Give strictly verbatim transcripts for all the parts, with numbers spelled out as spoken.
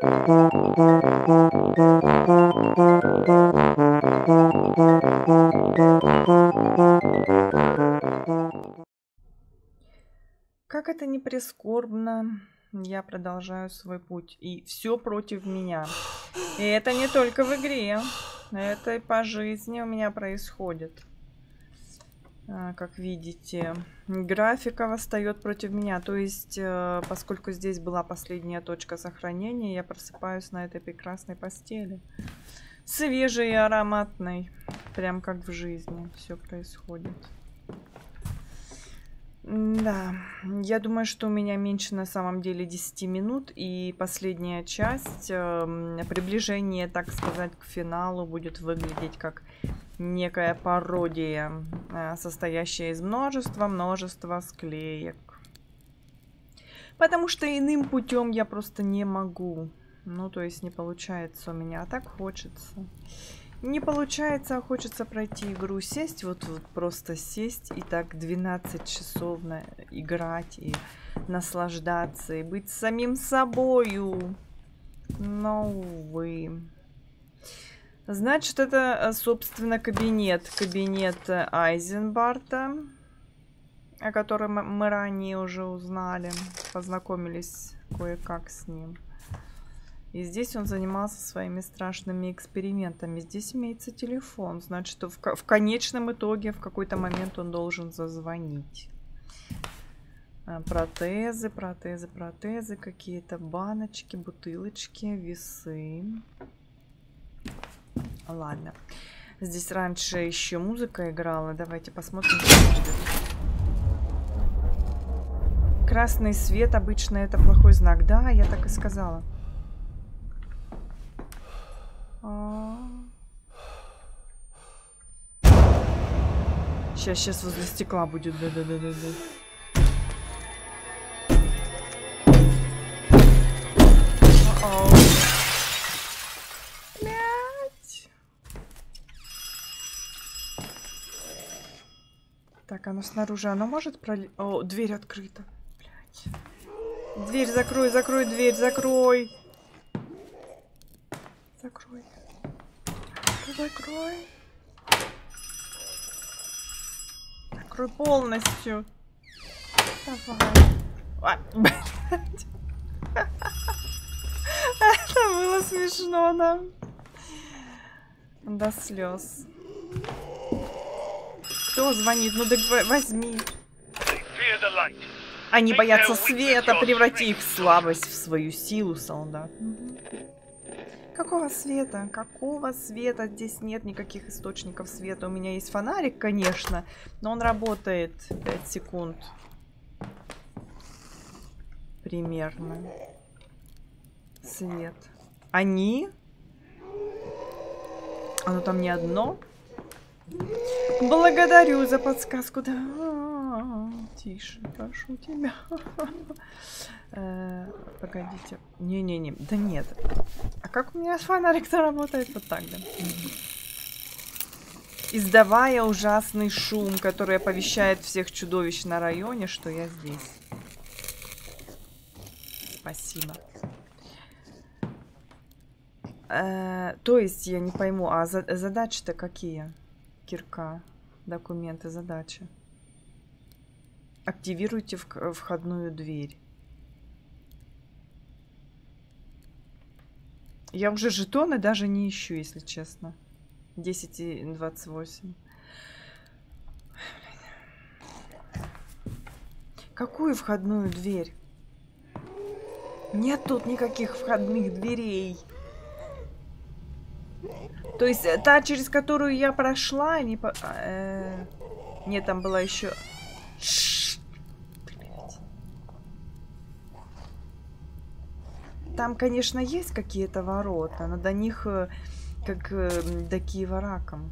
Как это не прискорбно, я продолжаю свой путь. И все против меня. И это не только в игре. Это и по жизни у меня происходит. Как видите, графика восстает против меня. То есть, поскольку здесь была последняя точка сохранения, я просыпаюсь на этой прекрасной постели. Свежей и ароматной. Прям как в жизни все происходит. Да, я думаю, что у меня меньше на самом деле десяти минут. И последняя часть, приближение, так сказать, к финалу будет выглядеть как некая пародия, состоящая из множества-множества склеек. Потому что иным путем я просто не могу. Ну, то есть не получается у меня, а так хочется. Не получается, а хочется пройти игру, сесть, вот, вот просто сесть и так двенадцать часов на, играть и наслаждаться, и быть самим собою. Но, увы. Значит, это, собственно, кабинет. Кабинет Айзенбарта, о котором мы ранее уже узнали. Познакомились кое-как с ним. И здесь он занимался своими страшными экспериментами. Здесь имеется телефон. Значит, что в, в конечном итоге в какой-то момент он должен зазвонить. Протезы, протезы, протезы. Какие-то баночки, бутылочки, весы. Ладно. Здесь раньше еще музыка играла. Давайте посмотрим, что будет. Красный свет обычно это плохой знак. Да, я так и сказала. Сейчас, сейчас возле стекла будет. Да-да-да-да-да. Блять. Так, оно снаружи, оно может пролить? О, дверь открыта. Блять. Дверь закрой, закрой дверь, закрой. Закрой. Закрой. Закрой полностью. Давай. Это было смешно, да? До слез. Кто звонит? Ну так возьми. Они боятся света, преврати их в слабость, в свою силу, солдат. Какого света? Какого света? Здесь нет никаких источников света. У меня есть фонарик, конечно, но он работает пять секунд. Примерно. Свет. Они? Оно там не одно? Благодарю за подсказку. Да. Тише, прошу тебя. Погодите. Не-не-не. Да нет. А как у меня фонарик-то работает? Вот так, да. Издавая ужасный шум, который оповещает всех чудовищ на районе, что я здесь. Спасибо. Э, то есть, я не пойму, а за задачи-то какие? Кирка. Документы, задачи. Активируйте в входную дверь. Я уже жетоны даже не ищу, если честно. десять и двадцать восемь. Какую входную дверь? Нет тут никаких входных дверей. То есть та, через которую я прошла, не по... э... Нет, там была еще... Там, конечно, есть какие-то ворота, но до них как до Киева раком.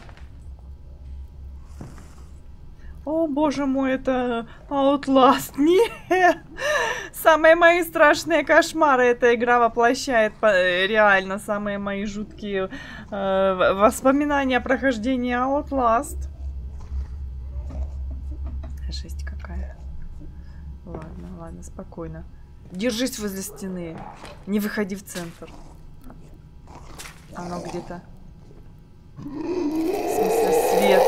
О, боже мой, это Outlast. Нет! Самые мои страшные кошмары эта игра воплощает. Реально, самые мои жуткие э, воспоминания о прохождении Outlast. Жесть какая. Ладно, ладно, спокойно. Держись возле стены. Не выходи в центр. Оно где-то. В смысле, свет.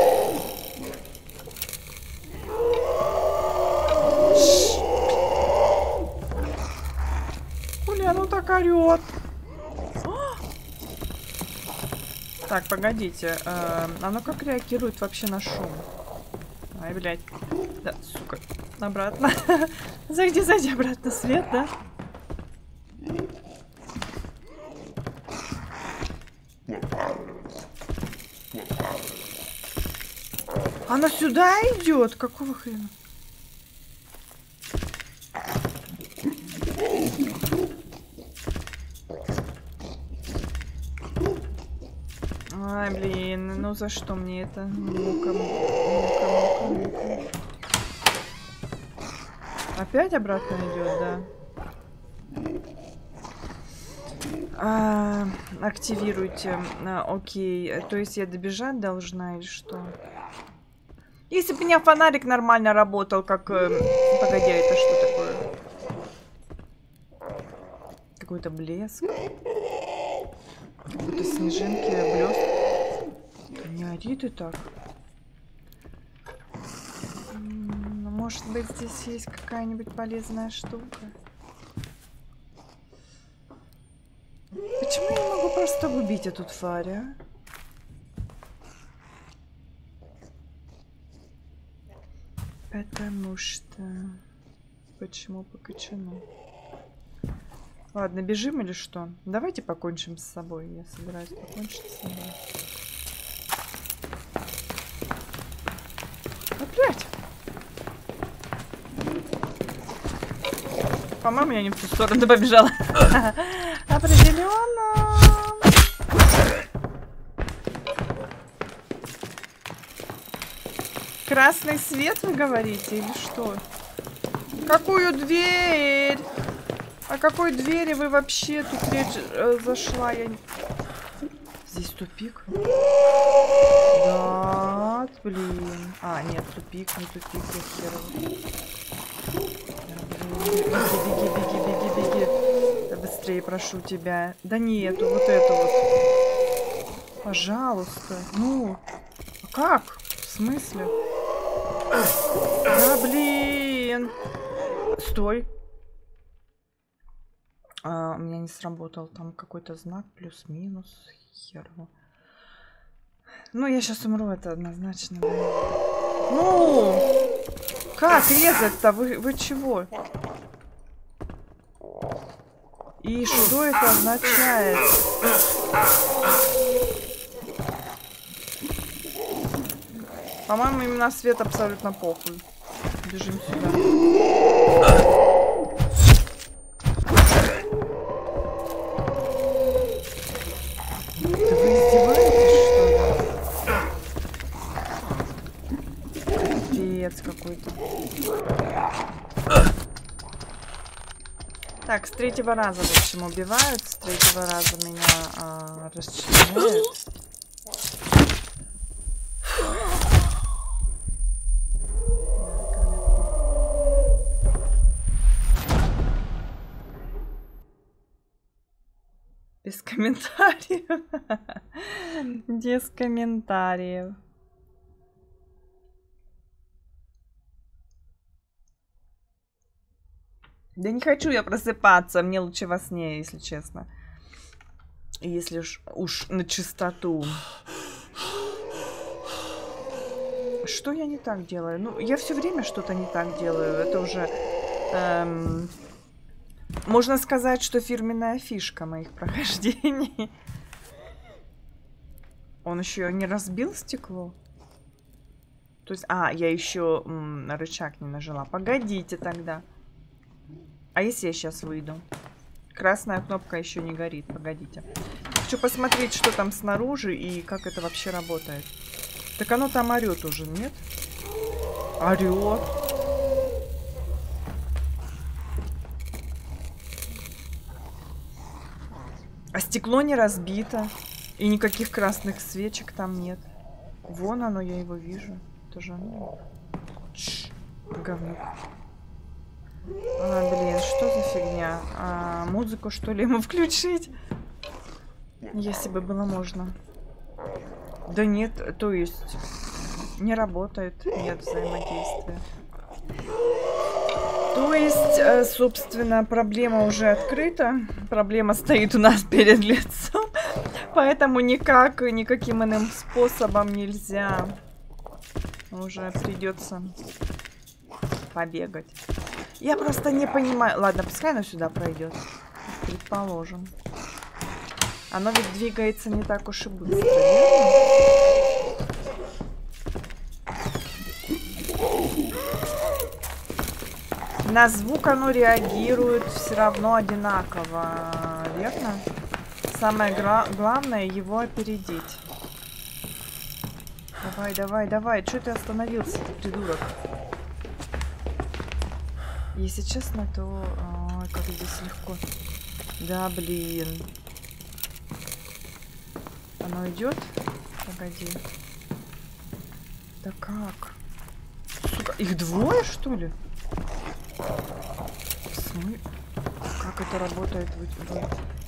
Хули, оно так орёт. Так, погодите. Э, оно как реагирует вообще на шум? Ай, блядь. Да, сука. Обратно. Зайди, зайди обратно. Свет, да? Оно сюда идет? Какого хрена? Ай, блин, ну за что мне это? Ну-ка, ну-ка, ну-ка, ну-ка. Опять обратно идет, да? А, активируйте. А, окей. То есть я добежать должна или что? Если бы у меня фонарик нормально работал, как... Э, погоди, это что такое? Какой-то блеск. Как будто снежинки, блеск. Не ори ты так. Ну, может быть, здесь есть какая-нибудь полезная штука. Почему я не могу просто убить эту тварь, а? Потому что... Почему по кочану? Ладно, бежим или что? Давайте покончим с собой. Я собираюсь покончить с собой. Опять! По-моему, я не в ту сторону побежала. Определенно. Красный свет, вы говорите, или что? Какую дверь? О какой двери вы вообще тут речь э, зашла? Я... Здесь тупик? Да, блин. А, нет, тупик, не тупик, я херово. Беги, беги, беги, беги, беги. Да быстрее, прошу тебя. Да нету, вот это вот. Пожалуйста. Ну, а как? В смысле? Да, блин. Стой. А, у меня не сработал там какой-то знак, плюс-минус. Херово. Ну, я сейчас умру, это однозначно. Да. Ну! Как резать-то? Вы, вы чего? И что это означает? По-моему, именно свет абсолютно похуй. Бежим сюда. Да вы издеваетесь, что ли? Капец какой-то. Так, с третьего раза, в общем, убивают. С третьего раза меня а, расчленяют. Без комментариев. Без комментариев. Да не хочу я просыпаться. Мне лучше во сне, если честно. Если уж, уж на чистоту. Что я не так делаю? Ну, я все время что-то не так делаю. Это уже... Эм... Можно сказать, что фирменная фишка моих прохождений. Он еще не разбил стекло? То есть, а, я еще м, на рычаг не нажала. Погодите тогда. А если я сейчас выйду? Красная кнопка еще не горит. Погодите. Хочу посмотреть, что там снаружи и как это вообще работает. Так оно там орет уже, нет? Орет. А стекло не разбито. И никаких красных свечек там нет. Вон оно, я его вижу. Это же оно. Говнюк. А, блин, что за фигня? А, музыку, что ли, ему включить? Если бы было можно. Да нет, то есть не работает, нет взаимодействия. То есть, собственно, проблема уже открыта. Проблема стоит у нас перед лицом. Поэтому никак, никаким иным способом нельзя. Уже придется побегать. Я просто не понимаю. Ладно, пускай оно сюда пройдет. Предположим. Оно ведь двигается не так уж и быстро, верно? На звук оно реагирует все равно одинаково, верно? Самое главное его опередить. Давай, давай, давай. Чё ты остановился, ты придурок? Если честно, то... Ой, как здесь легко. Да, блин. Оно идет? Погоди. Да как? Сука, их двое, что ли? Смы... Как это работает? Вы...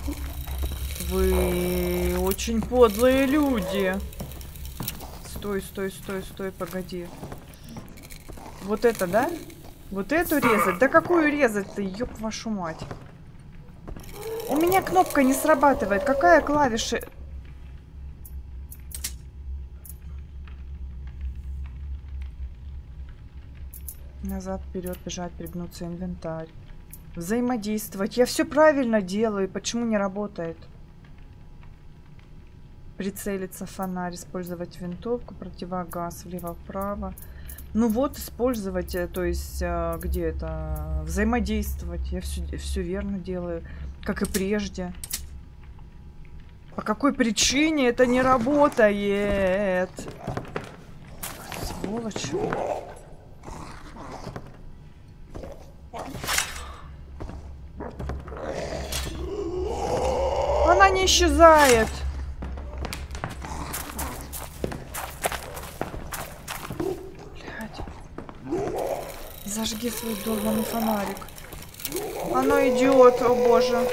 Вы очень подлые люди. Стой, стой, стой, стой, погоди. Вот это, да? Вот эту резать? Да какую резать-то, ёб вашу мать? У меня кнопка не срабатывает. Какая клавиша? Назад, вперед, бежать, пригнуться, инвентарь. Взаимодействовать. Я все правильно делаю. Почему не работает? Прицелиться, фонарь, использовать винтовку, противогаз, влево-вправо. Ну вот, использовать, то есть, где это? Взаимодействовать. Я все, все верно делаю, как и прежде. По какой причине это не работает? Сволочь. Она не исчезает. Зажги свой долбаный фонарик. Оно идет, о боже.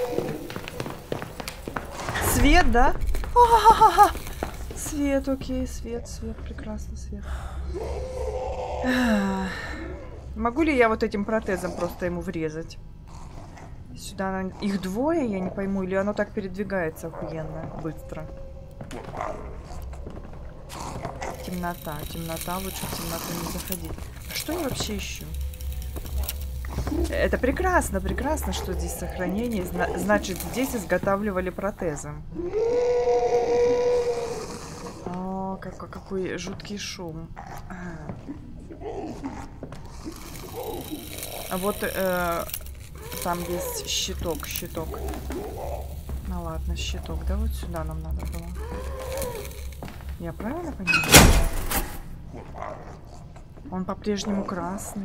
Свет, да? А-а-а-а. Свет, окей, свет, свет, прекрасно, свет. Могу ли я вот этим протезом просто ему врезать? Сюда она... Их двое, я не пойму, или оно так передвигается охуенно, быстро. Темнота, темнота, лучше в темноту не заходить. А что я вообще ищу? Это прекрасно, прекрасно, что здесь сохранение. Значит, здесь изготавливали протезы. О, какой, какой жуткий шум. А вот э, там есть щиток, щиток. Ну ладно, щиток. Да, вот сюда нам надо было. Я правильно понимаю? Он по-прежнему красный.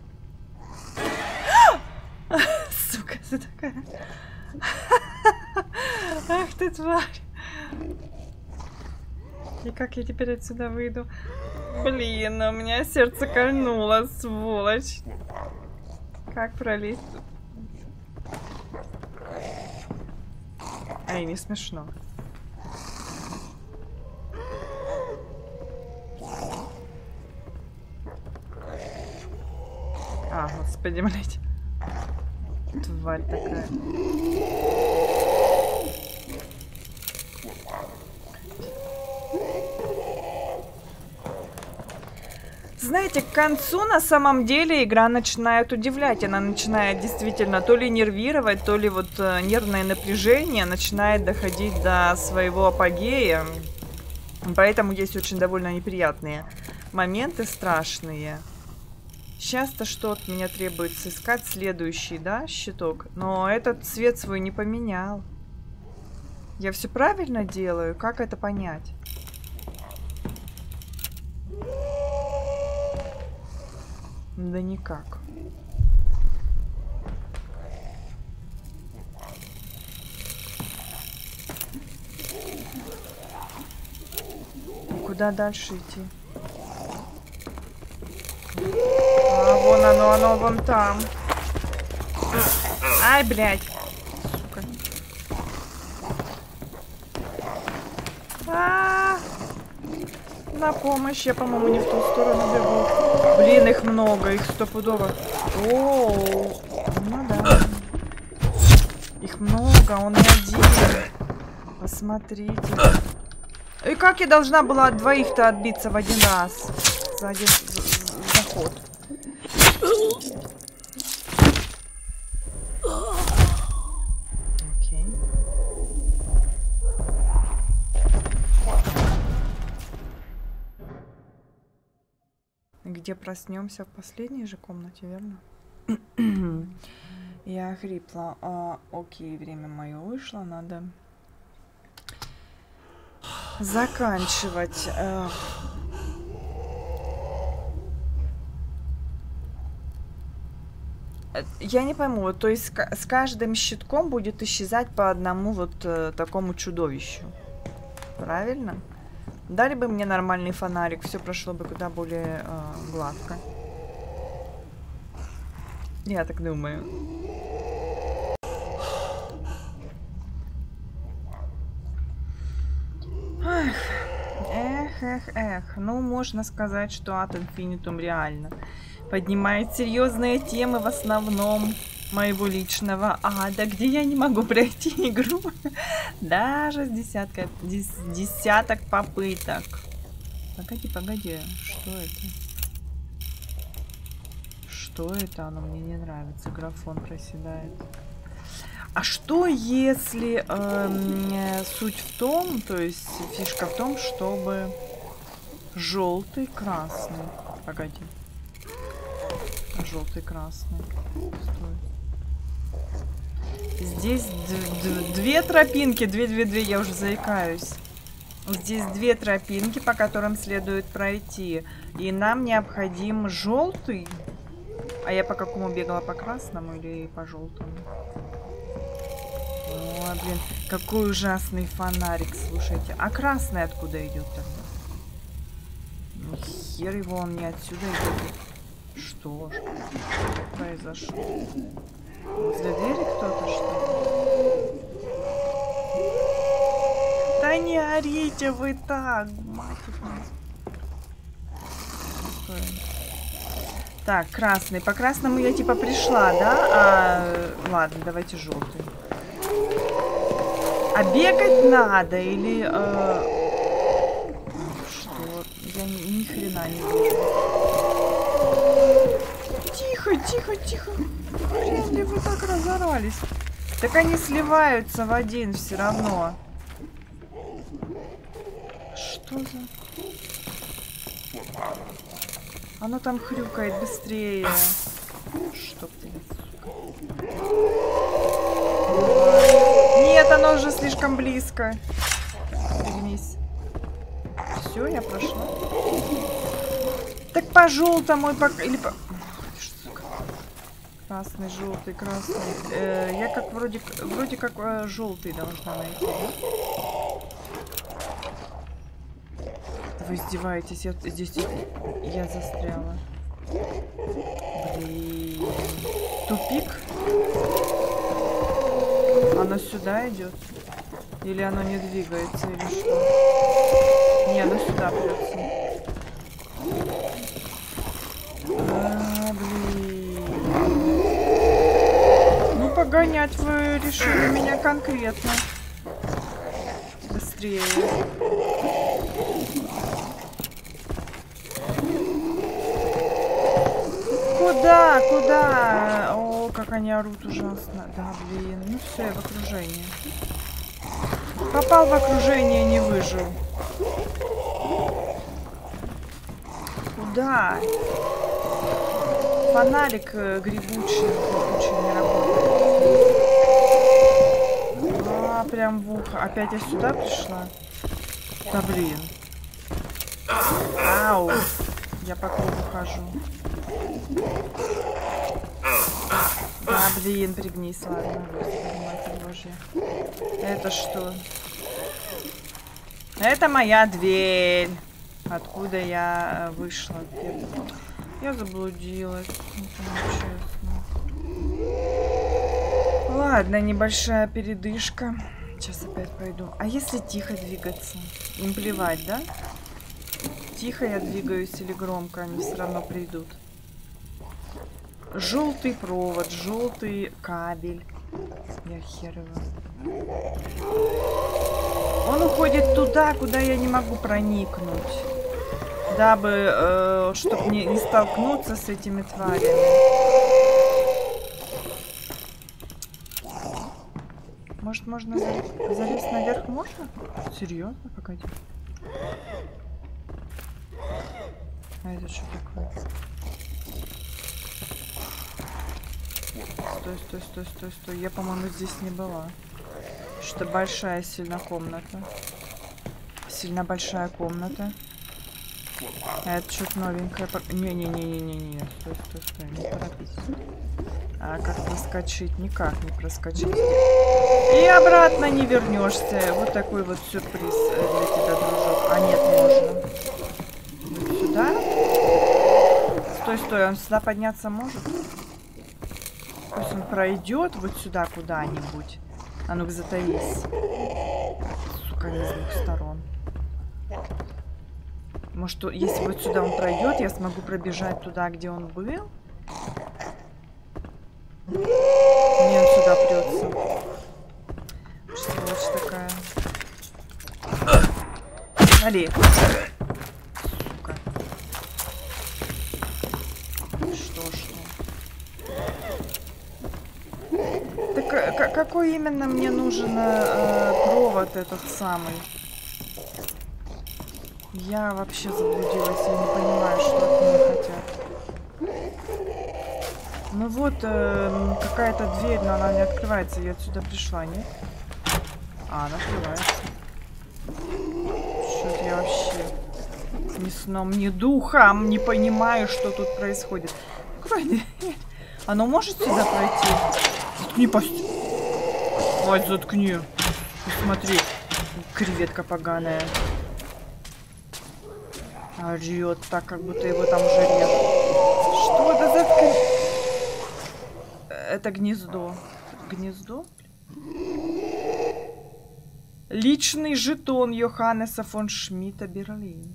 Сука, ты такая. Ах ты тварь. И как я теперь отсюда выйду? Блин, у меня сердце кольнуло, сволочь. Как пролезть? Ай, не смешно. А, господи, блядь. Тварь такая. Знаете, к концу на самом деле игра начинает удивлять. Она начинает действительно то ли нервировать, то ли вот нервное напряжение начинает доходить до своего апогея. Поэтому есть очень довольно неприятные моменты, страшные. Сейчас-то что от меня требуется? Искать следующий, да, щиток? Но этот цвет свой не поменял. Я все правильно делаю? Как это понять? Да никак. Куда дальше идти? А, вон оно, оно вон там. Ай, блядь. Сука. А -а -а. На помощь. Я, по-моему, не в ту сторону бегу. Блин, их много. Их стопудово. О, ну да. Их много. Он не один. Посмотрите. И как я должна была от двоих-то отбиться в один раз? За один заход. Окей. Где проснемся? В последней же комнате, верно? Я охрипла. А, окей, время мое вышло. Надо заканчивать. Я не пойму, вот, то есть с каждым щитком будет исчезать по одному вот э, такому чудовищу. Правильно? Дали бы мне нормальный фонарик, все прошло бы куда более э, гладко. Я так думаю. Эх, эх, эх, эх. Ну, можно сказать, что Ad Infinitum реально поднимает серьезные темы, в основном моего личного ада, где я не могу пройти игру даже с десятка, дес, десяток попыток. Погоди, погоди, что это? Что это? Оно мне не нравится. Графон проседает. А что если э, суть в том, то есть фишка в том, чтобы желтый, красный. Погоди. Желтый, красный. Стой. Здесь две тропинки, две-две-две, я уже заикаюсь. Здесь две тропинки, по которым следует пройти. И нам необходим желтый. А я по какому бегала? По красному или по желтому? Ой, блин, какой ужасный фонарик, слушайте. А красный откуда идет тогда? Ну, хер его, он не отсюда идет. Что ж произошло? Возле двери кто-то, что ли? Да не орите вы так, мать их. Так, красный. По красному я типа пришла, да? А, ладно, давайте желтый. А бегать надо или... Э... Что? Я ни, ни хрена не вижу. Тихо, тихо, тихо. Хрен ли вы так разорались? Так они сливаются в один все равно. Что за... Оно там хрюкает быстрее. Чтоб ты... Нет, оно уже слишком близко. Вернись. Все, я прошла. Так по желтому и по... Или по... Красный, желтый, красный. Э, я как вроде, вроде как э, желтый должна найти, да? Вы издеваетесь? Я здесь я застряла. Блин. Тупик? Оно сюда идет? Или оно не двигается, или что? Не, оно сюда придется. А, блин. Ну, погонять вы решили меня конкретно. Быстрее. Куда? Куда? О, как они орут ужасно. Да, блин. Ну все, я в окружении. Попал в окружение, не выжил. Куда? Фонарик грибучий, грибучий не работает. А, прям в ухо. Опять я сюда пришла? Да, блин. Ау. Я по кругу хожу. А, блин, пригнись, ладно. Господи, Божья. Это что? Это моя дверь. Откуда я вышла? Я заблудилась. Это нечестно. Ладно, небольшая передышка. Сейчас опять пойду. А если тихо двигаться? Им плевать, да? Тихо я двигаюсь или громко, они все равно придут. Желтый провод, желтый кабель. Я хер его. Он уходит туда, куда я не могу проникнуть. Дабы, э, чтобы не, не столкнуться с этими тварями. Может, можно залез... залезть наверх? Можно? Серьезно? Погоди. А это что такое? Стой, стой, стой, стой, стой. Я, по-моему, здесь не была. Что большая сильно комната. Сильно большая комната. А это что-то новенькое. Не-не-не-не-не-не. Стой, стой, стой. Не торопись. А как проскочить? Никак не проскочить. И обратно не вернешься. Вот такой вот сюрприз для тебя, дружок. А нет, можно. Вот сюда. Стой, стой. Он сюда подняться может? Пусть он пройдет вот сюда куда-нибудь. А ну-ка, затаись. Сука, не с двух сторон. Может, если вот сюда он пройдет, я смогу пробежать туда, где он был? Не, он сюда прется. Сволочь такая. Али. Сука. Что, что? Так какой именно мне нужен э, провод этот самый? Я вообще заблудилась, я не понимаю, что от меня хотят. Ну вот, э, какая-то дверь, но она не открывается. Я отсюда пришла, нет? А, она открывается. Что-то я вообще ни сном, ни духом не понимаю, что тут происходит. Какая дверь? Оно может сюда пройти? Заткни, пасть. Ой, заткни. Посмотри. Креветка поганая. Орёт так, как будто его там уже нет. Что это за... Это гнездо. Гнездо? Личный жетон Йоханнеса фон Шмидта, Берлин.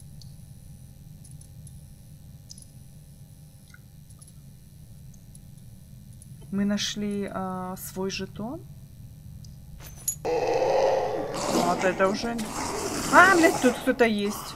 Мы нашли а, свой жетон. Вот это уже... А, блядь, тут кто-то есть.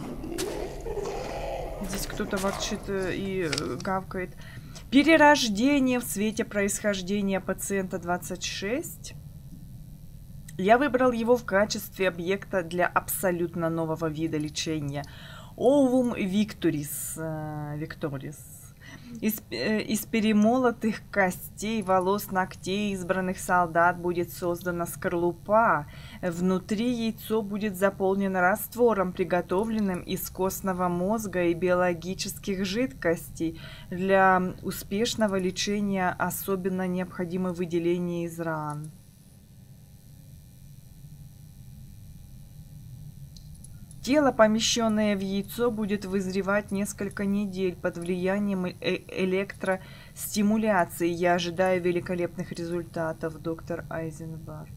Здесь кто-то ворчит и гавкает. Перерождение в свете происхождения пациента двадцать шесть. Я выбрал его в качестве объекта для абсолютно нового вида лечения. Овум Викторис. Викторис. Из, из перемолотых костей, волос, ногтей избранных солдат будет создана скорлупа. Внутри яйцо будет заполнено раствором, приготовленным из костного мозга и биологических жидкостей. Для успешного лечения особенно необходимо выделение из ран. Тело, помещенное в яйцо, будет вызревать несколько недель под влиянием э электростимуляции. Я ожидаю великолепных результатов, доктор Айзенбарт.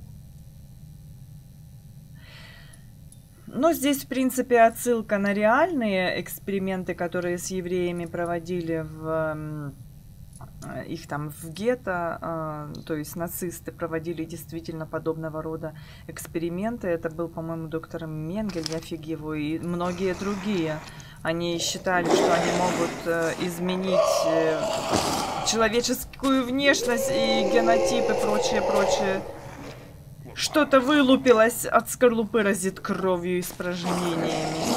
Но здесь, в принципе, отсылка на реальные эксперименты, которые с евреями проводили в... Их там в гетто, э, то есть нацисты проводили действительно подобного рода эксперименты. Это был, по-моему, доктор Менгель, я фиг его, и многие другие. Они считали, что они могут э, изменить э, человеческую внешность и генотип и прочее, прочее. Что-то вылупилось от скорлупы, разит кровью и испражнениями.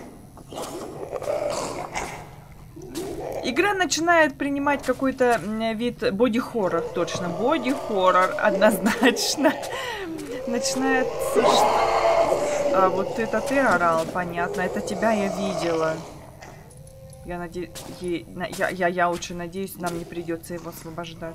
Игра начинает принимать какой-то вид боди-хоррор, точно. Боди-хоррор, однозначно. Начинается... А, вот это ты орал, понятно. Это тебя я видела. Я надеюсь... Я, я, я очень надеюсь, нам не придется его освобождать.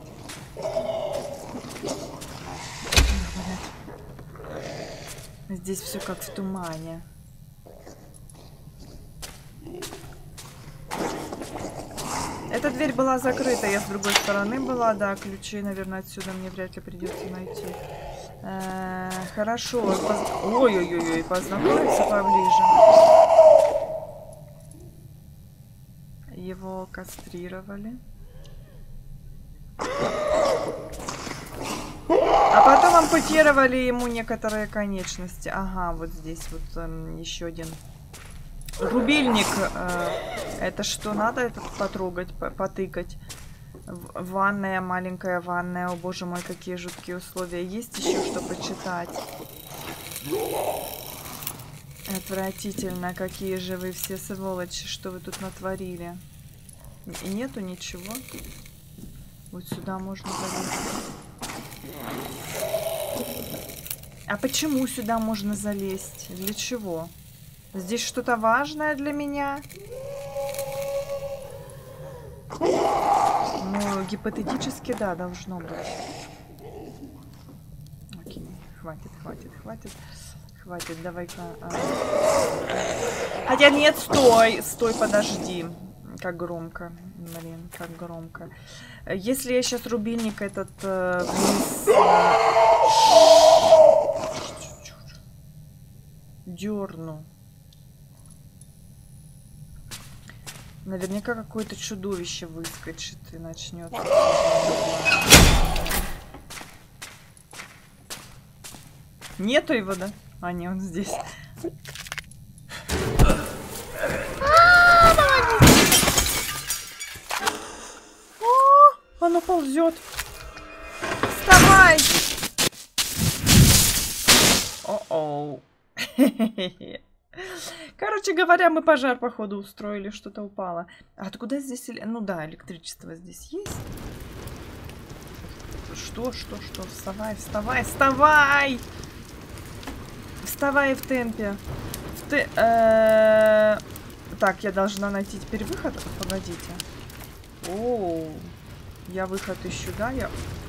Здесь все как в тумане. Эта дверь дверь была закрыта, я с другой стороны была, да, ключи, наверное, отсюда мне вряд ли придется найти. Э-э, хорошо. Ой-ой-ой, познакомиться поближе. Его кастрировали. А потом ампутировали ему некоторые конечности. Ага, вот здесь вот эм, еще один рубильник. Э, это что надо это потрогать, потыкать? В ванная, маленькая ванная. О боже мой, какие жуткие условия. Есть еще что почитать? Отвратительно. Какие же вы все сволочи. Что вы тут натворили? И нету ничего. Вот сюда можно залезть. А почему сюда можно залезть? Для чего? Здесь что-то важное для меня? Ну, гипотетически, да, должно быть. Окей, хватит, хватит, хватит. Хватит, давай-ка... А... Хотя нет, стой, стой, подожди. Как громко, блин, как громко. Если я сейчас рубильник этот э, вниз... Э, дерну. Наверняка какое-то чудовище выскочит и начнет. Нету его, да? А, не, он здесь. О, оно ползет. Вставай! О-оу. Короче говоря, мы пожар, походу, устроили, что-то упало. А откуда здесь... Ну да, электричество здесь есть. Что, что, что? Вставай, вставай, вставай! Вставай в темпе. В те... э... Так, я должна найти теперь выход. Погодите. Оу. Я выход ищу, да? Я...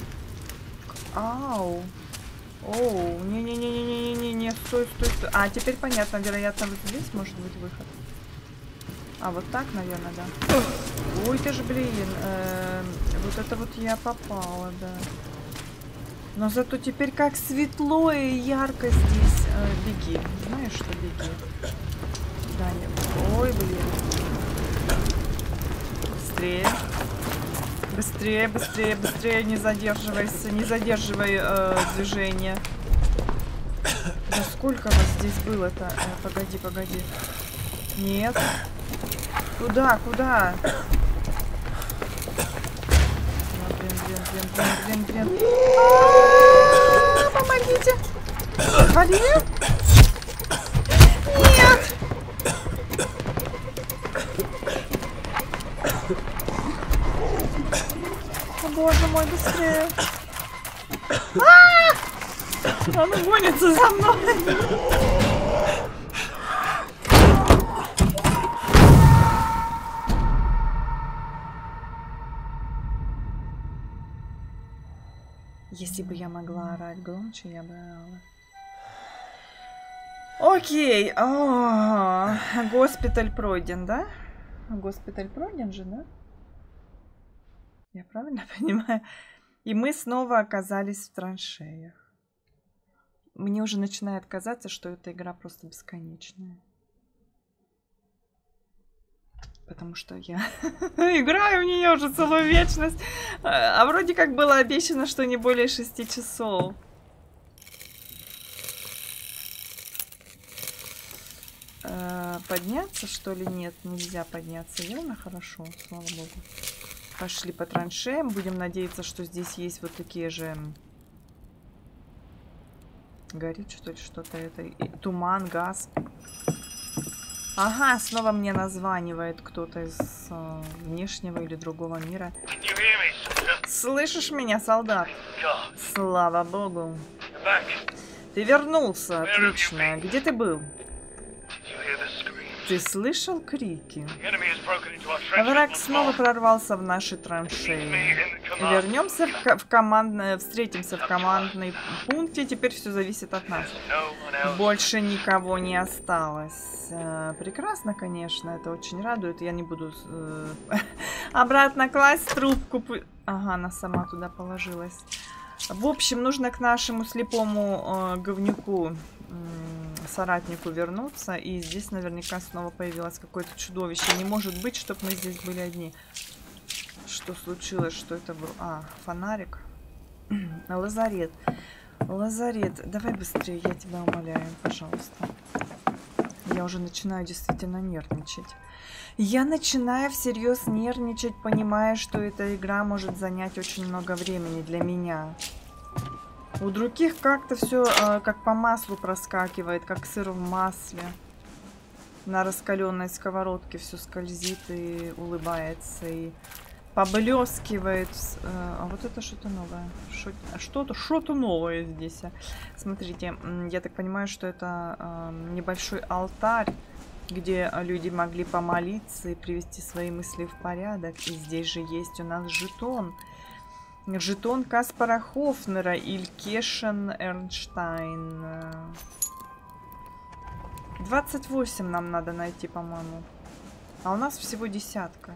Ау. Оу, не-не-не-не-не-не-не, стой, стой, стой. А, теперь понятно, вероятно, вот здесь может быть выход. А, вот так, наверное, да. Ой, ты же, блин, э, вот это вот я попала, да. Но зато теперь как светло и ярко здесь. Э, беги, знаешь, что беги. Да, нет. Ой, блин. Быстрее. Быстрее, быстрее, быстрее, не задерживайся, не задерживай э, движение. Да сколько вас здесь было-то? Э, погоди, погоди. Нет. Куда, куда? Ну, блин, блин, блин, блин, блин, блин. А-а-а, помогите! Вали! Нет! О, боже мой, быстрее! А-а-а! Она гонится за мной! Если бы я могла орать громче, я бы орала. Окей. О, госпиталь пройден, да? Госпиталь пройден же, да? Я правильно понимаю? И мы снова оказались в траншеях. Мне уже начинает казаться, что эта игра просто бесконечная. Потому что я играю в нее уже целую вечность. А вроде как было обещано, что не более шести часов. Подняться, что ли? Нет, нельзя подняться. Верно? Хорошо, слава богу. Пошли по траншеям. Будем надеяться, что здесь есть вот такие же... Горит что ли что-то это? И туман, газ. Ага, снова мне названивает кто-то из э, внешнего или другого мира. Слышишь меня, солдат? Слава богу. Ты вернулся, отлично. Где ты был? Ты слышал крики? Враг снова прорвался в наши траншеи. Вернемся в, в командное, встретимся в командной пункте. Теперь все зависит от нас. Больше никого не осталось. Прекрасно, конечно, это очень радует. Я не буду э, обратно класть трубку. Ага, она сама туда положилась. В общем, нужно к нашему слепому э, говнюку, э, соратнику вернуться. И здесь наверняка снова появилось какое-то чудовище. Не может быть, чтобы мы здесь были одни. Что случилось? Что это был? А, фонарик. Лазарет. Лазарет. Давай быстрее, я тебя умоляю, пожалуйста. Я уже начинаю действительно нервничать. Я начинаю всерьез нервничать, понимая, что эта игра может занять очень много времени для меня. У других как-то все э, как по маслу проскакивает, как сыр в масле. На раскаленной сковородке все скользит и улыбается, и поблескивает. Э, а вот это что-то новое. Что-то что-то новое здесь. Смотрите, я так понимаю, что это э, небольшой алтарь, где люди могли помолиться и привести свои мысли в порядок. И здесь же есть у нас жетон. Жетон Каспара Хофнера или Кешен Эрнштайн. двадцать восемь нам надо найти, по-моему. А у нас всего десятка.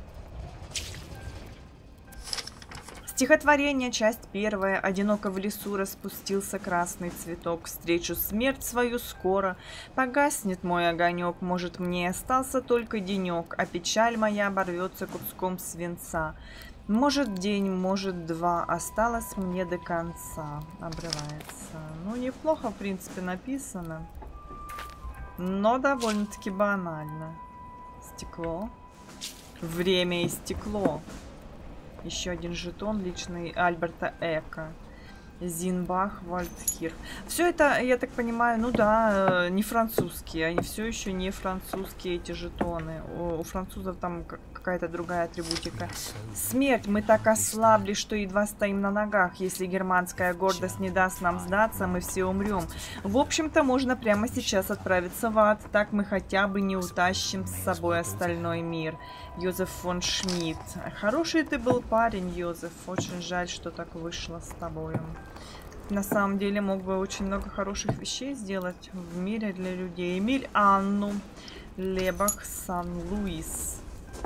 Стихотворение, часть первая. Одиноко в лесу распустился красный цветок. Встречу смерть свою скоро. Погаснет мой огонек. Может, мне остался только денек, а печаль моя оборвется куском свинца. Может, день, может, два. Осталось мне до конца. Обрывается. Ну, неплохо, в принципе, написано. Но довольно-таки банально. Стекло. Время и стекло. Еще один жетон личный Альберта Эка. Зинбах, Вальдхир. Все это, я так понимаю, ну да, не французские. Они все еще не французские, эти жетоны. У, у французов там какая-то другая атрибутика. Смерть. Мы так ослабли, что едва стоим на ногах. Если германская гордость не даст нам сдаться, мы все умрем. В общем-то, можно прямо сейчас отправиться в ад. Так мы хотя бы не утащим с собой остальной мир. Йозеф фон Шмидт. Хороший ты был парень, Йозеф. Очень жаль, что так вышло с тобой. На самом деле мог бы очень много хороших вещей сделать в мире для людей. Эмиль Анну. Лебах, Сан-Луис.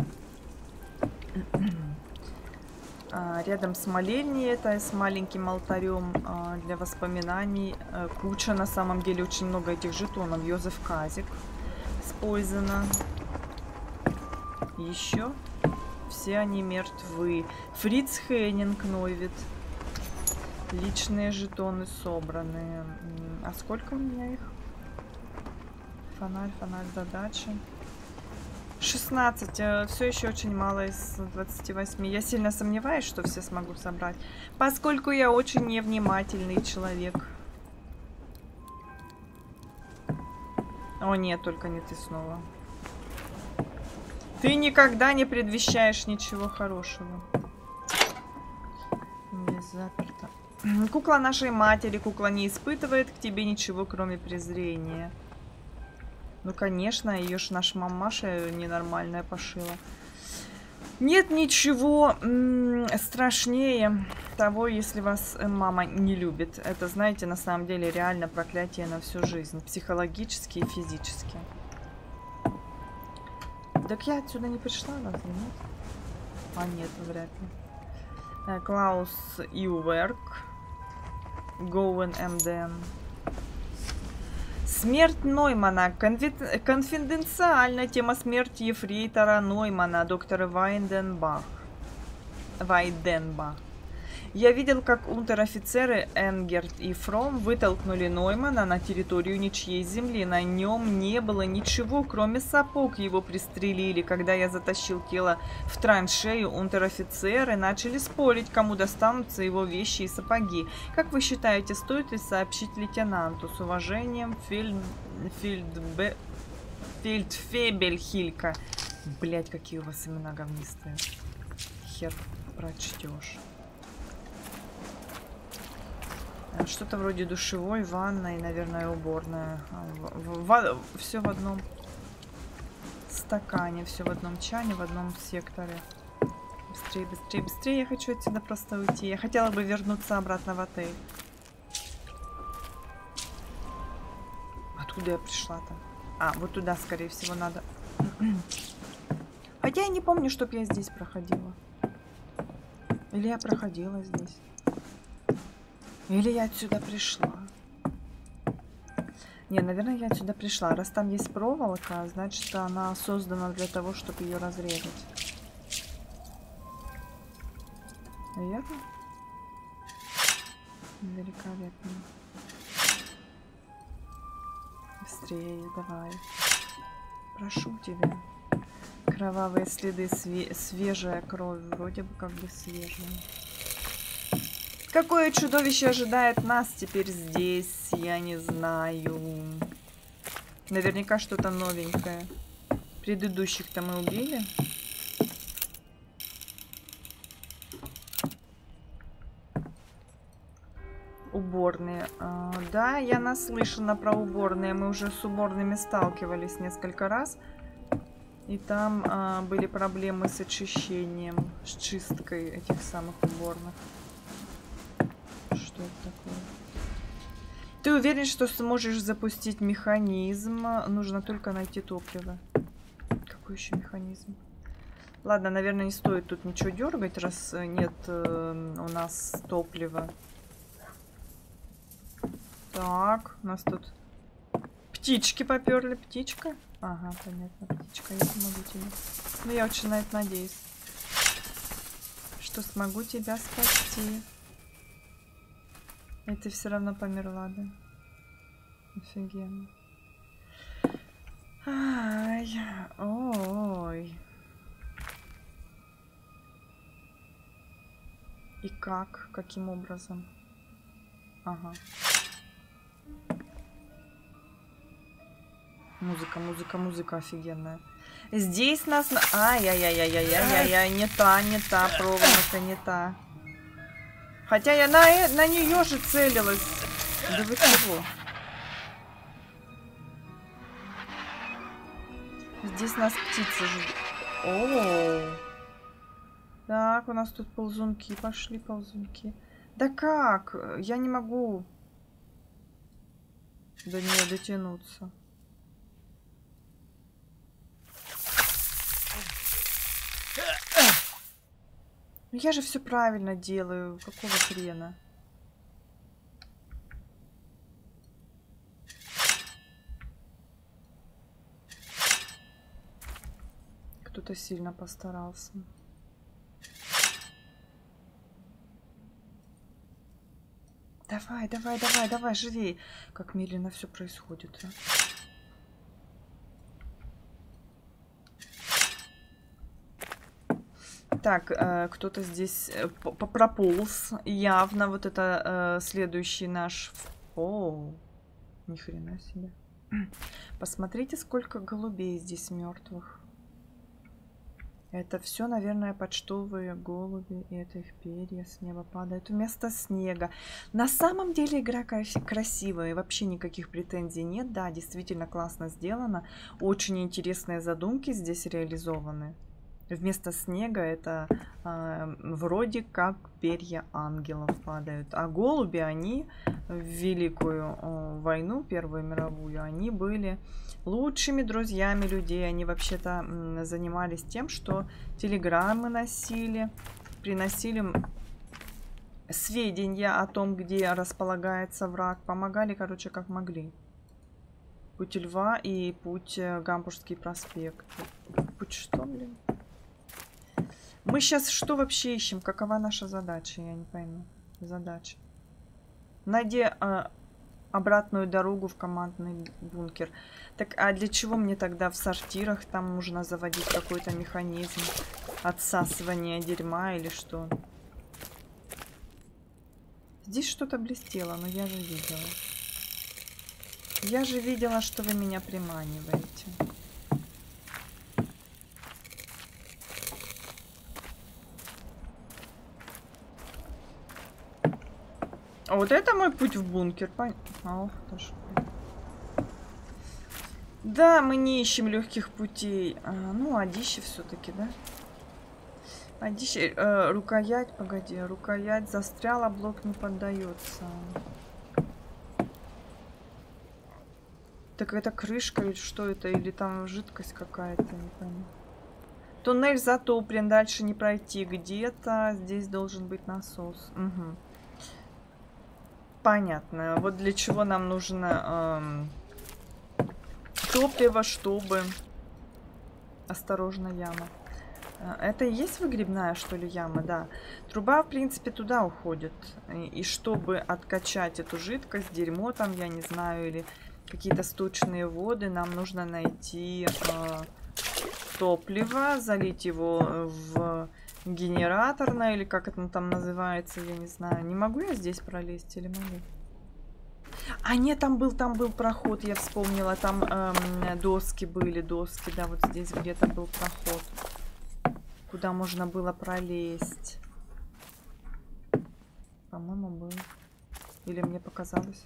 Рядом с молельней, это с маленьким алтарем для воспоминаний. Куча, на самом деле, очень много этих жетонов. Йозеф Казик с Пойзена. Еще все они мертвы. Фриц Хейнинг Нойвит. Личные жетоны собранные. А сколько у меня их? Фонарь, фонарь, задачи. шестнадцать. Все еще очень мало из двадцати восьми. Я сильно сомневаюсь, что все смогу собрать. Поскольку я очень невнимательный человек. О нет, только не ты снова. Ты никогда не предвещаешь ничего хорошего. Здесь заперто. Кукла нашей матери. Кукла не испытывает к тебе ничего, кроме презрения. Ну, конечно, ее ж наша мамаша ненормальная пошила. Нет ничего страшнее того, если вас мама не любит. Это, знаете, на самом деле реально проклятие на всю жизнь. Психологически и физически. Так я отсюда не пришла, разве нет? А нет, вряд ли. Клаус Иуверк. Гоуэн Эмден. Смерть Ноймана. Конфи... Конфиденциальная тема смерти ефрейтора Ноймана, доктора Вайденбах. Вайденбах. Я видел, как унтер-офицеры Энгерт и Фром вытолкнули Ноймана на территорию ничьей земли. На нем не было ничего, кроме сапог. Его пристрелили. Когда я затащил тело в траншею, унтер-офицеры начали спорить, кому достанутся его вещи и сапоги. Как вы считаете, стоит ли сообщить лейтенанту? С уважением, Фельд... Фельдбе... Фельдфебель Хилька. Блять, какие у вас имена говнистые. Хер прочтешь. Что-то вроде душевой, ванной, наверное, уборная. В, в, в, все в одном. стакане. Все в одном чане, в одном секторе. Быстрее, быстрее, быстрее. Я хочу отсюда просто уйти. Я хотела бы вернуться обратно в отель. Откуда я пришла-то? А, вот туда, скорее всего, надо. Хотя я не помню, чтоб я здесь проходила. Или я проходила здесь. Или я отсюда пришла. Не, наверное, я отсюда пришла. Раз там есть проволока, значит, она создана для того, чтобы ее разрезать. Верно? Великолепно. Быстрее, давай. Прошу тебя. Кровавые следы, све свежая кровь. Вроде бы как бы свежая. Какое чудовище ожидает нас теперь здесь? Я не знаю. Наверняка что-то новенькое. Предыдущих-то мы убили. Уборные. А, да, я наслышана про уборные. Мы уже с уборными сталкивались несколько раз. И там а, были проблемы с очищением, с чисткой этих самых уборных. Что это такое? Ты уверен, что сможешь запустить механизм? Нужно только найти топливо. Какой еще механизм? Ладно, наверное, не стоит тут ничего дергать, раз нет э, у нас топлива. Так, у нас тут птички поперли. Птичка? Ага, понятно, птичка. Я помогу тебе. Но я очень на это надеюсь, что смогу тебя спасти. И ты все равно померла, да? Офигенно. Ай, ой. И как? Каким образом? Ага. Музыка, музыка, музыка офигенная. Здесь нас... На... Ай-яй-яй-яй-яй-яй-яй. Не та, не та проволока, не та. Хотя я на, на нее же целилась. Да вы чего? Здесь нас птицы ждут. О, так, у нас тут ползунки пошли, ползунки. Да как? Я не могу до нее дотянуться. Я же все правильно делаю. Какого хрена? Кто-то сильно постарался. Давай, давай, давай, давай, живей. Как медленно все происходит. А? Так, э, кто-то здесь э, прополз. Явно вот это э, следующий наш... О, ни хрена себе. Посмотрите, сколько голубей здесь мертвых. Это все, наверное, почтовые голуби. И это их перья с неба падают вместо снега. На самом деле игра красивая. И вообще никаких претензий нет. Да, действительно классно сделано. Очень интересные задумки здесь реализованы. Вместо снега это э, вроде как перья ангелов падают. А голуби, они в Великую э, войну, Первую мировую, они были лучшими друзьями людей. Они вообще-то э, занимались тем, что телеграммы носили, приносили сведения о том, где располагается враг. Помогали, короче, как могли. Путь Льва и путь Гамбургский проспект. Путь что, блин? Мы сейчас что вообще ищем? Какова наша задача? Я не пойму. Задача. Найди э, обратную дорогу в командный бункер. Так, а для чего мне тогда в сортирах там нужно заводить какой-то механизм отсасывания дерьма или что? Здесь что-то блестело, но я же видела. Я же видела, что вы меня приманиваете. А вот это мой путь в бункер. Пон... Ох, тоже. Да, мы не ищем легких путей. А, ну, одище все-таки, да? Одище. Э, рукоять, погоди, рукоять застряла, блок не поддается. Так это крышка или что это? Или там жидкость какая-то, не пойму. Туннель затоплен, дальше не пройти. Где-то здесь должен быть насос. Угу. Понятно. Вот для чего нам нужно эм, топливо, чтобы... Осторожно, яма. Это и есть выгребная, что ли, яма? Да. Труба, в принципе, туда уходит. И, и чтобы откачать эту жидкость, дерьмо там, я не знаю, или какие-то сточные воды, нам нужно найти э, топливо, залить его в генераторное, или как это там называется, я не знаю. Не могу я здесь пролезть или могу? А, нет, там был, там был проход, я вспомнила. Там эм, доски были, доски, да, вот здесь где-то был проход, куда можно было пролезть. По-моему, был. Или мне показалось?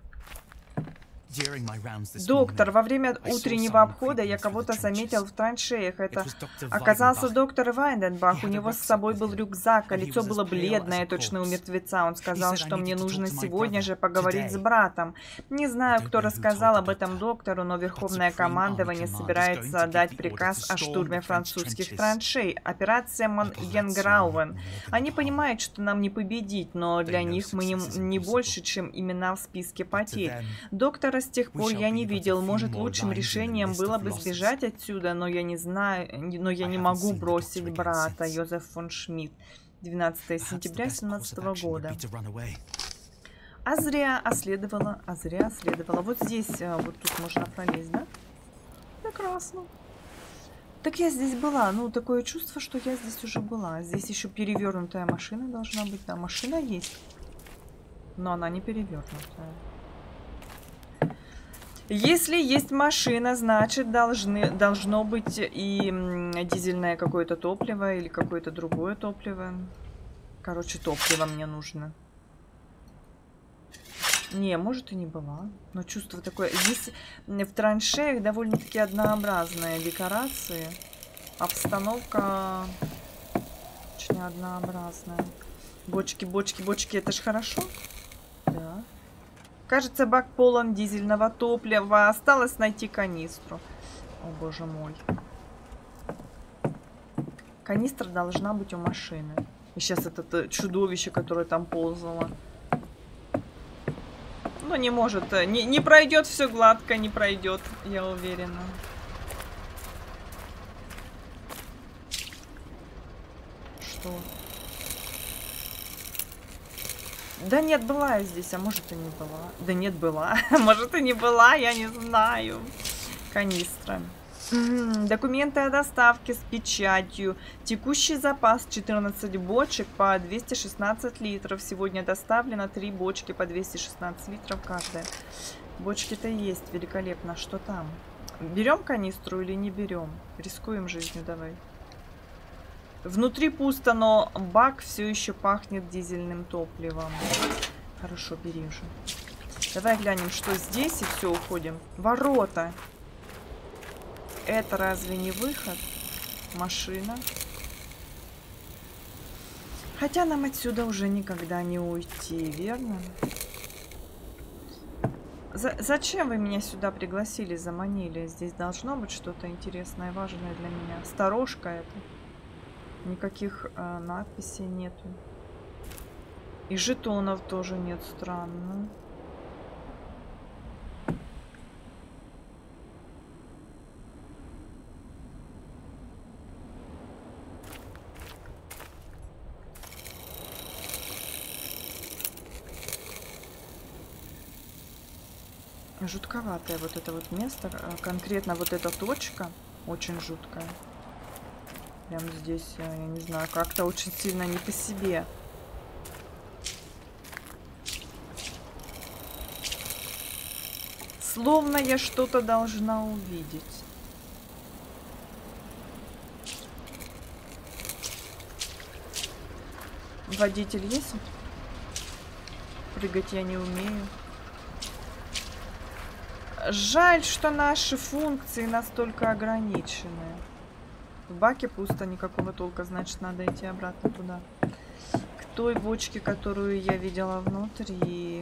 Доктор, во время утреннего обхода я кого-то заметил в траншеях. Это оказался доктор Вайнденбах. У него с собой был рюкзак, а лицо было бледное, точно у мертвеца. Он сказал, что мне нужно сегодня же поговорить с братом. Не знаю, кто рассказал об этом доктору, но Верховное командование собирается дать приказ о штурме французских траншей. Операция Мангенграувен. Они понимают, что нам не победить, но для них мы не, не больше, чем имена в списке потерь. Доктора с тех пор я не видел. Может, лучшим решением было бы сбежать отсюда, но я не знаю, но я не могу бросить брата. Йозеф фон Шмидт. двенадцатое сентября семнадцатого года. А зря, а следовало, а зря следовало. Вот здесь, вот тут можно пролезть, да? Прекрасно. Так я здесь была. Ну, такое чувство, что я здесь уже была. Здесь еще перевернутая машина должна быть. Да, машина есть. Но она не перевернутая. Если есть машина, значит, должны, должно быть и дизельное какое-то топливо или какое-то другое топливо. Короче, топливо мне нужно. Не, может и не была. Но чувство такое. Здесь в траншеях довольно-таки однообразные декорации. Обстановка очень однообразная. Бочки, бочки, бочки. Это ж хорошо. Да. Кажется, бак полон дизельного топлива. Осталось найти канистру. О, боже мой. Канистра должна быть у машины. И сейчас это чудовище, которое там ползало. Ну, не может. Не, не пройдет все гладко, не пройдет, я уверена. Что? Да нет, была я здесь, а может и не была. Да нет, была. Может и не была, я не знаю. Канистра. Документы о доставке с печатью. Текущий запас четырнадцать бочек по двести шестнадцать литров. Сегодня доставлено три бочки по двести шестнадцать литров каждая. Бочки-то есть, великолепно. Что там? Берем канистру или не берем? Рискуем жизнью, давай. Внутри пусто, но бак все еще пахнет дизельным топливом. Хорошо, бери уже. Давай глянем, что здесь, и все, уходим. Ворота. Это разве не выход? Машина. Хотя нам отсюда уже никогда не уйти, верно? За зачем вы меня сюда пригласили, заманили? Здесь должно быть что-то интересное, важное для меня. Сторожка это. Никаких э, надписей нету. И жетонов тоже нет, странно. Жутковатое вот это вот место. Конкретно вот эта точка очень жуткая. Прям здесь, я не знаю, как-то очень сильно не по себе. Словно я что-то должна увидеть. Водитель есть? Прыгать я не умею. Жаль, что наши функции настолько ограничены. В баке пусто, никакого толка, значит, надо идти обратно туда. К той бочке, которую я видела внутри.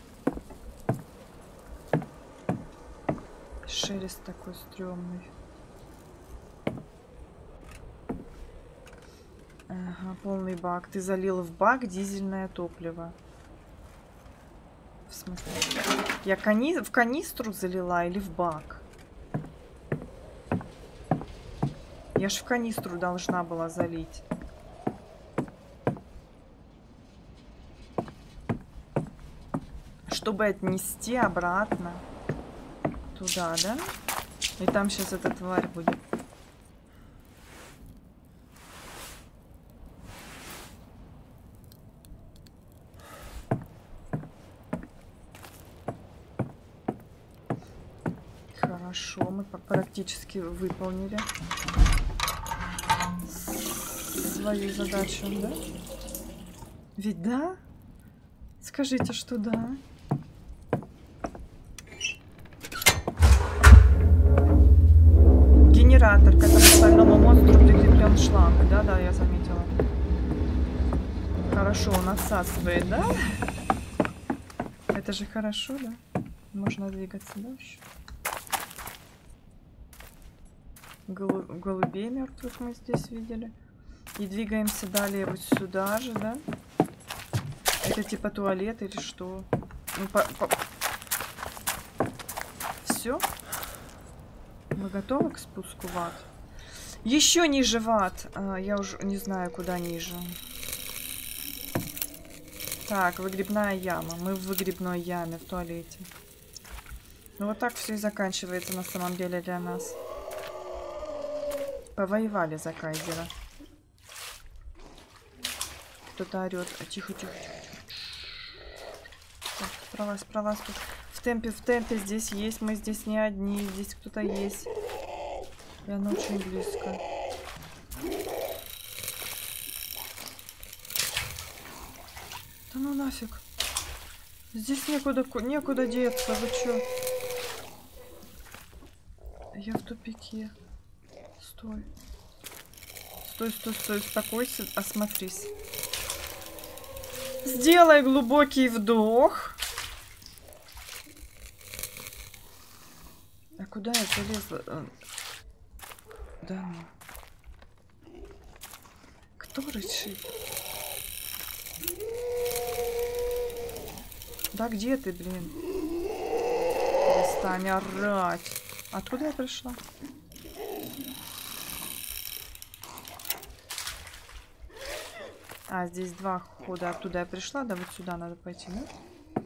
Шелест такой стрёмный. Ага, полный бак. Ты залил в бак дизельное топливо. В смысле? Я кани... в канистру залила или в бак? Я ж в канистру должна была залить. Чтобы отнести обратно. Туда, да? И там сейчас эта тварь будет. Хорошо, мы практически выполнили свою задачу, да? Ведь да? Скажите, что да. Генератор, к этому стальному монстру прикреплен шланг. Да-да, я заметила. Хорошо, он отсасывает, да? Это же хорошо, да? Можно двигаться дальше. Голу голубей мертвых мы здесь видели. И двигаемся далее вот сюда же, да? Это типа туалет или что? Ну, по по... Все? Мы готовы к спуску в ад? Еще ниже в ад. А, я уже не знаю, куда ниже. Так, выгребная яма. Мы в выгребной яме, в туалете. Ну вот так все и заканчивается на самом деле для нас. Повоевали за кайзера. Кто-то орет. Тихо, тихо, тихо. Так, справа, справа, тут. В темпе, в темпе. Здесь есть. Мы здесь не одни. Здесь кто-то есть. И оно очень близко. Да ну нафиг. Здесь некуда, некуда деться. Вы чё? Я в тупике. Стой. Стой, стой, стой. Успокойся. Осмотрись. Сделай глубокий вдох. А куда я залезла? Да ну. Кто рычит? Да где ты, блин? Перестань орать. Откуда я пришла? А, здесь два хода. Оттуда я пришла, да, вот сюда надо пойти, да?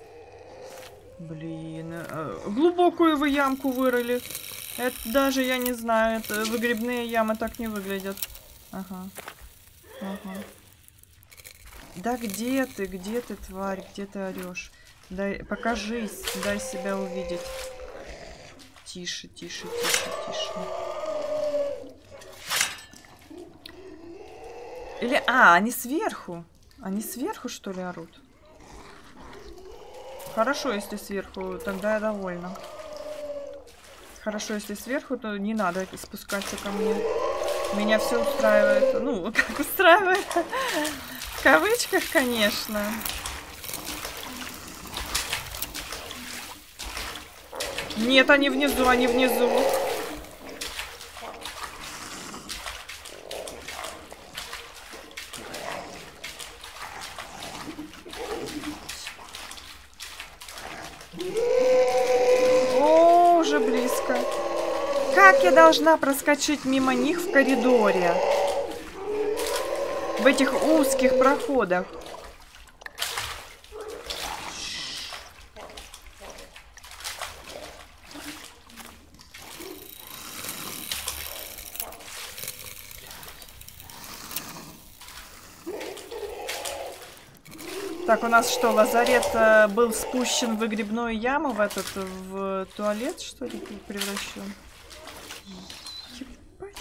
Блин, э, глубокую вы ямку вырыли. Это даже, я не знаю, это выгребные ямы так не выглядят. Ага. Ага. Да где ты, где ты, тварь, где ты орешь? Дай, покажись, дай себя увидеть. Тише, тише, тише, тише. Или, а, они сверху. Они сверху, что ли, орут? Хорошо, если сверху, тогда я довольна. Хорошо, если сверху, то не надо спускаться ко мне. Меня все устраивает. Ну, как устраивает? В кавычках, конечно. Нет, они внизу, они внизу. О, уже близко. Как я должна проскочить мимо них в коридоре? В этих узких проходах. Так, у нас что, лазарет э, был спущен в выгребную яму, в этот, в туалет, что ли, превращен? Ебать.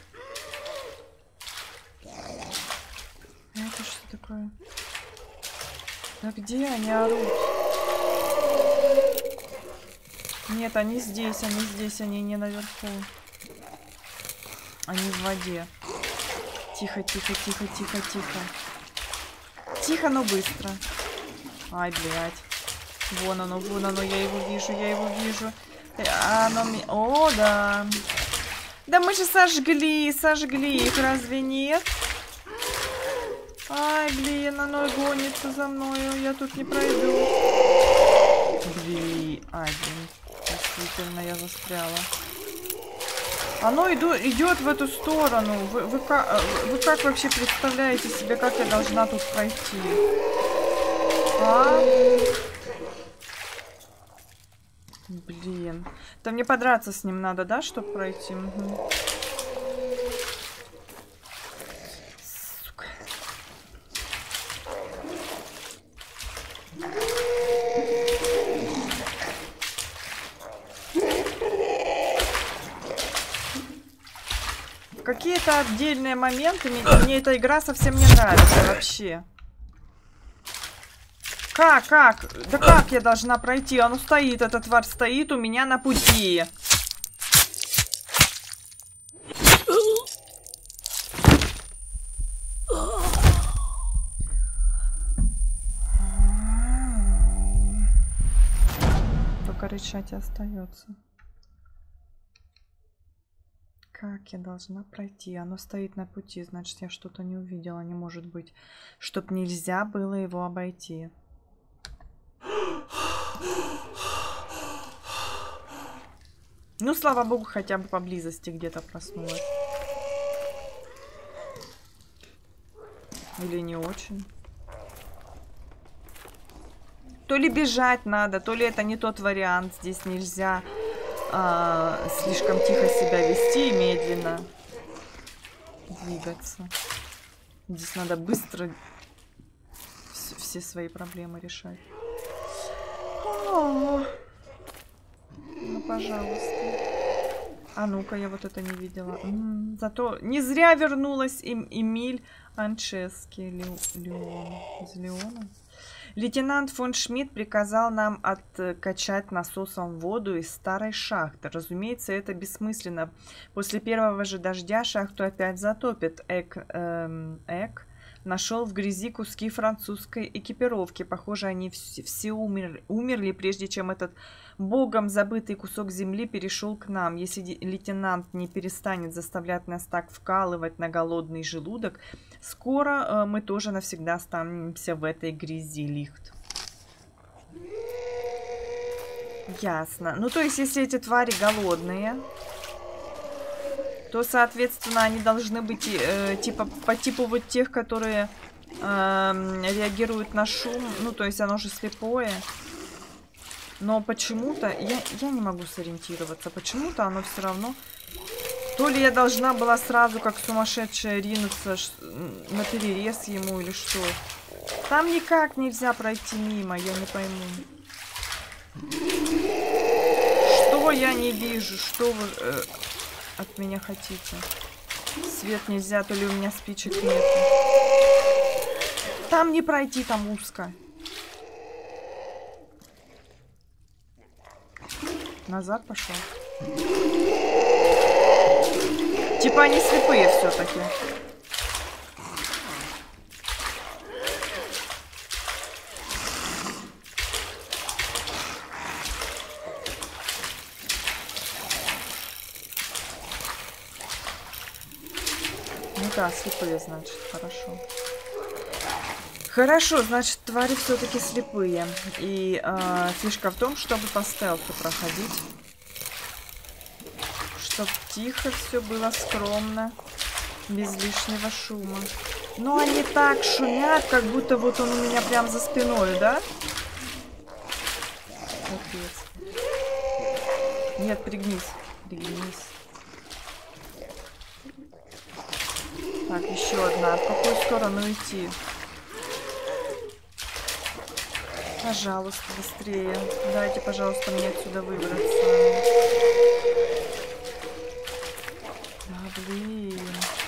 Это что такое? Да где они орут? Нет, они здесь, они здесь, они не наверху. Они в воде. Тихо, тихо, тихо, тихо, тихо. Тихо, но быстро. Ай, блядь. Вон оно, вон оно, я его вижу, я его вижу. Оно мне... О, да. Да мы же сожгли, сожгли их, разве нет? Ай, блин, оно гонится за мною, я тут не пройду. Блин, ай, блин, действительно я застряла. Оно иду, идет в эту сторону. Вы, вы, как, вы как вообще представляете себе, как я должна тут пройти? А? Блин. Да мне подраться с ним надо, да, чтобы пройти? Угу. Сука. Какие-то отдельные моменты, мне, мне эта игра совсем не нравится вообще. Как, как? Да как я должна пройти? Оно стоит, эта тварь стоит у меня на пути. Только рычать и остается. Как я должна пройти? Оно стоит на пути, значит, я что-то не увидела, не может быть. Чтоб нельзя было его обойти. Ну, слава богу, хотя бы поблизости где-то проснулась. Или не очень. То ли бежать надо, то ли это не тот вариант. Здесь нельзя а, слишком тихо себя вести и медленно двигаться. Здесь надо быстро все свои проблемы решать. О, ну, пожалуйста. А ну-ка, я вот это не видела. М-м, зато не зря вернулась им Эмиль Анчески. Леон. Из Леона. Лейтенант фон Шмидт приказал нам откачать насосом воду из старой шахты. Разумеется, это бессмысленно. После первого же дождя шахту опять затопит. Эк, эм, Эк нашел в грязи куски французской экипировки. Похоже, они все, все умер, умерли, прежде чем этот богом забытый кусок земли перешел к нам. Если лейтенант не перестанет заставлять нас так вкалывать на голодный желудок, скоро э, мы тоже навсегда останемся в этой грязи, Лихт. Ясно. Ну, то есть, если эти твари голодные, то, соответственно, они должны быть э, типа по типу вот тех, которые э, реагируют на шум. Ну, то есть, оно же слепое. Но почему-то я, я не могу сориентироваться. Почему-то оно все равно... То ли я должна была сразу, как сумасшедшая, ринуться на перерез ему, или что. Там никак нельзя пройти мимо, я не пойму. Что я не вижу? Что вы э, от меня хотите? Свет нельзя, то ли у меня спичек нет. Там не пройти, там узко. Назад пошел. Типа они слепые все-таки. Ну да, слепые, значит, хорошо. Хорошо, значит, твари все-таки слепые. И э, фишка в том, чтобы по стелсу проходить. Чтоб тихо все было, скромно, без лишнего шума. Но они так шумят, как будто вот он у меня прям за спиной, да? Капец. Нет, пригнись, пригнись. Так, еще одна. В какую сторону идти? Пожалуйста, быстрее. Дайте, пожалуйста, мне отсюда выбраться. Да, блин.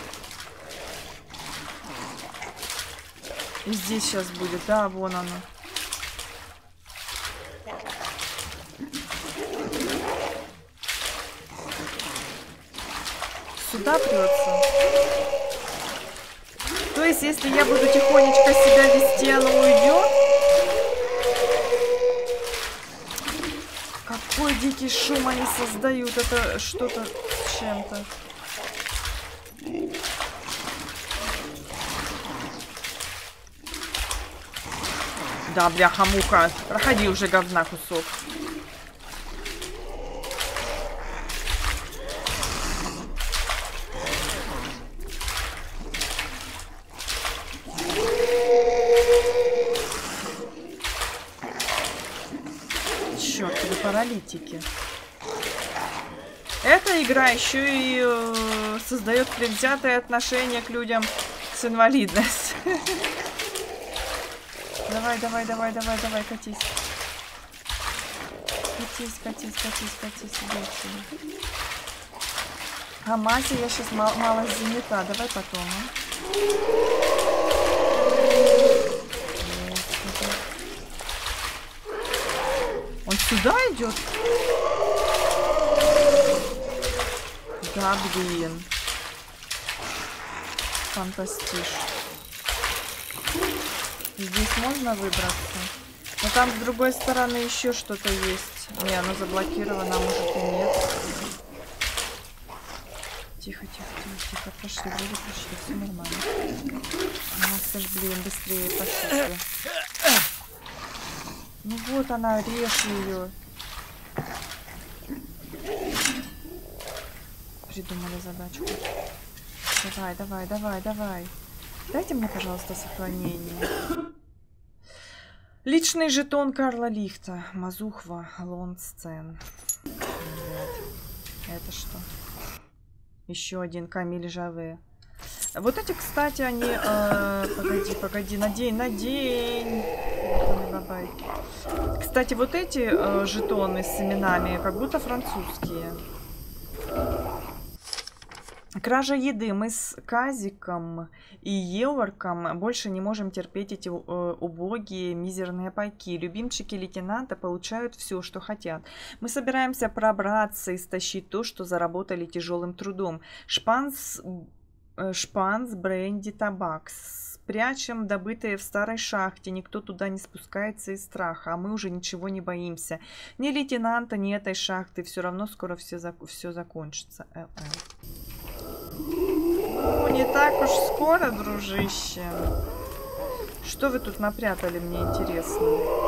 И здесь сейчас будет. Да, вон оно. сюда прется. То есть, если я буду тихонечко себя вести, оно уйдет? Какой дикий шум они создают. Это что-то с чем-то. Да, бляха-муха. Проходи уже, говна, кусок. Чёртовы паралитики. Эта игра еще и э, создает предвзятое отношение к людям с инвалидностью. Давай, давай, давай, давай, давай, катись. Катись, катись, катись, катись, иди отсюда. А Масе я сейчас мал мало занята. Давай потом, а? Он сюда идет? Да, блин. Фантастиш. Здесь можно выбраться? Но там с другой стороны еще что-то есть. Не, оно заблокировано, а может и нет. Тихо, тихо, тихо, тихо. Пошли, вроде пошли, все нормально. Настя ж, блин, быстрее пошли. Ну вот она, режь ее. Придумали задачку. Давай, давай, давай, давай. Дайте мне, пожалуйста, сохранение. Личный жетон Карла Лихта. Мазухва, Лонсцен. Это что? Еще один Камиль Жаве. Вот эти, кстати, они... Э, погоди, погоди, надень, надень. Кстати, вот эти э, жетоны с именами как будто французские. Кража еды. Мы с Казиком и Еворком больше не можем терпеть эти э, убогие мизерные пайки. Любимчики лейтенанта получают все, что хотят. Мы собираемся пробраться и стащить то, что заработали тяжелым трудом. Шпанс, э, шпанс, бренди, табак. Спрячем добытые в старой шахте. Никто туда не спускается из страха. А мы уже ничего не боимся. Ни лейтенанта, ни этой шахты. Все равно скоро все, зак все закончится. Э -э. Ну, не так уж скоро, дружище. Что вы тут напрятали, мне интересно?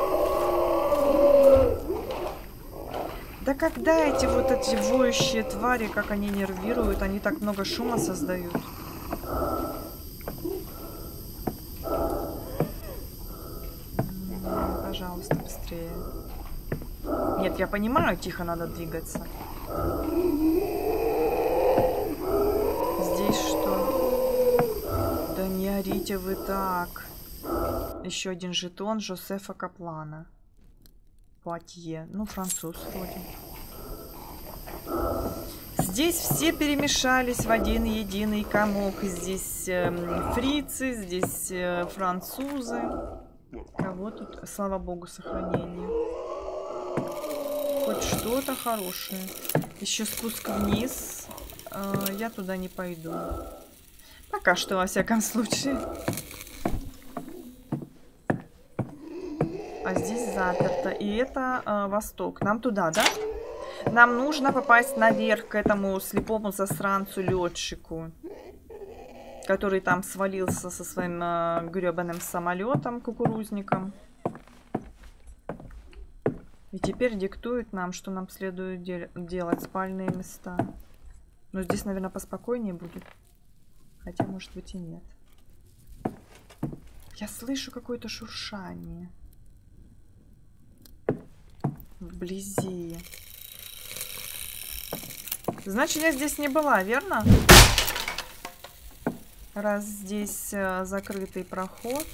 Да когда эти вот эти воющие твари, как они нервируют, они так много шума создают. Пожалуйста, быстрее. Нет, я понимаю, тихо надо двигаться. Здесь что? Да не орите вы так. Еще один жетон Жозефа Каплана. Пуатье. Ну, француз вроде. Здесь все перемешались в один единый комок. Здесь э, фрицы, здесь э, французы. Кого тут? Слава богу, сохранение. Хоть что-то хорошее. Еще спуск вниз. Э, я туда не пойду. Пока что, во всяком случае. А здесь заперто. И это э, восток. Нам туда, да? Нам нужно попасть наверх к этому слепому засранцу-летчику, который там свалился со своим э, гребаным самолетом, кукурузником. И теперь диктует нам, что нам следует де делать. Спальные места. Но здесь, наверное, поспокойнее будет. Хотя, может быть, и нет. Я слышу какое-то шуршание. Вблизи. Значит, я здесь не была, верно? Раз здесь э, закрытый проход.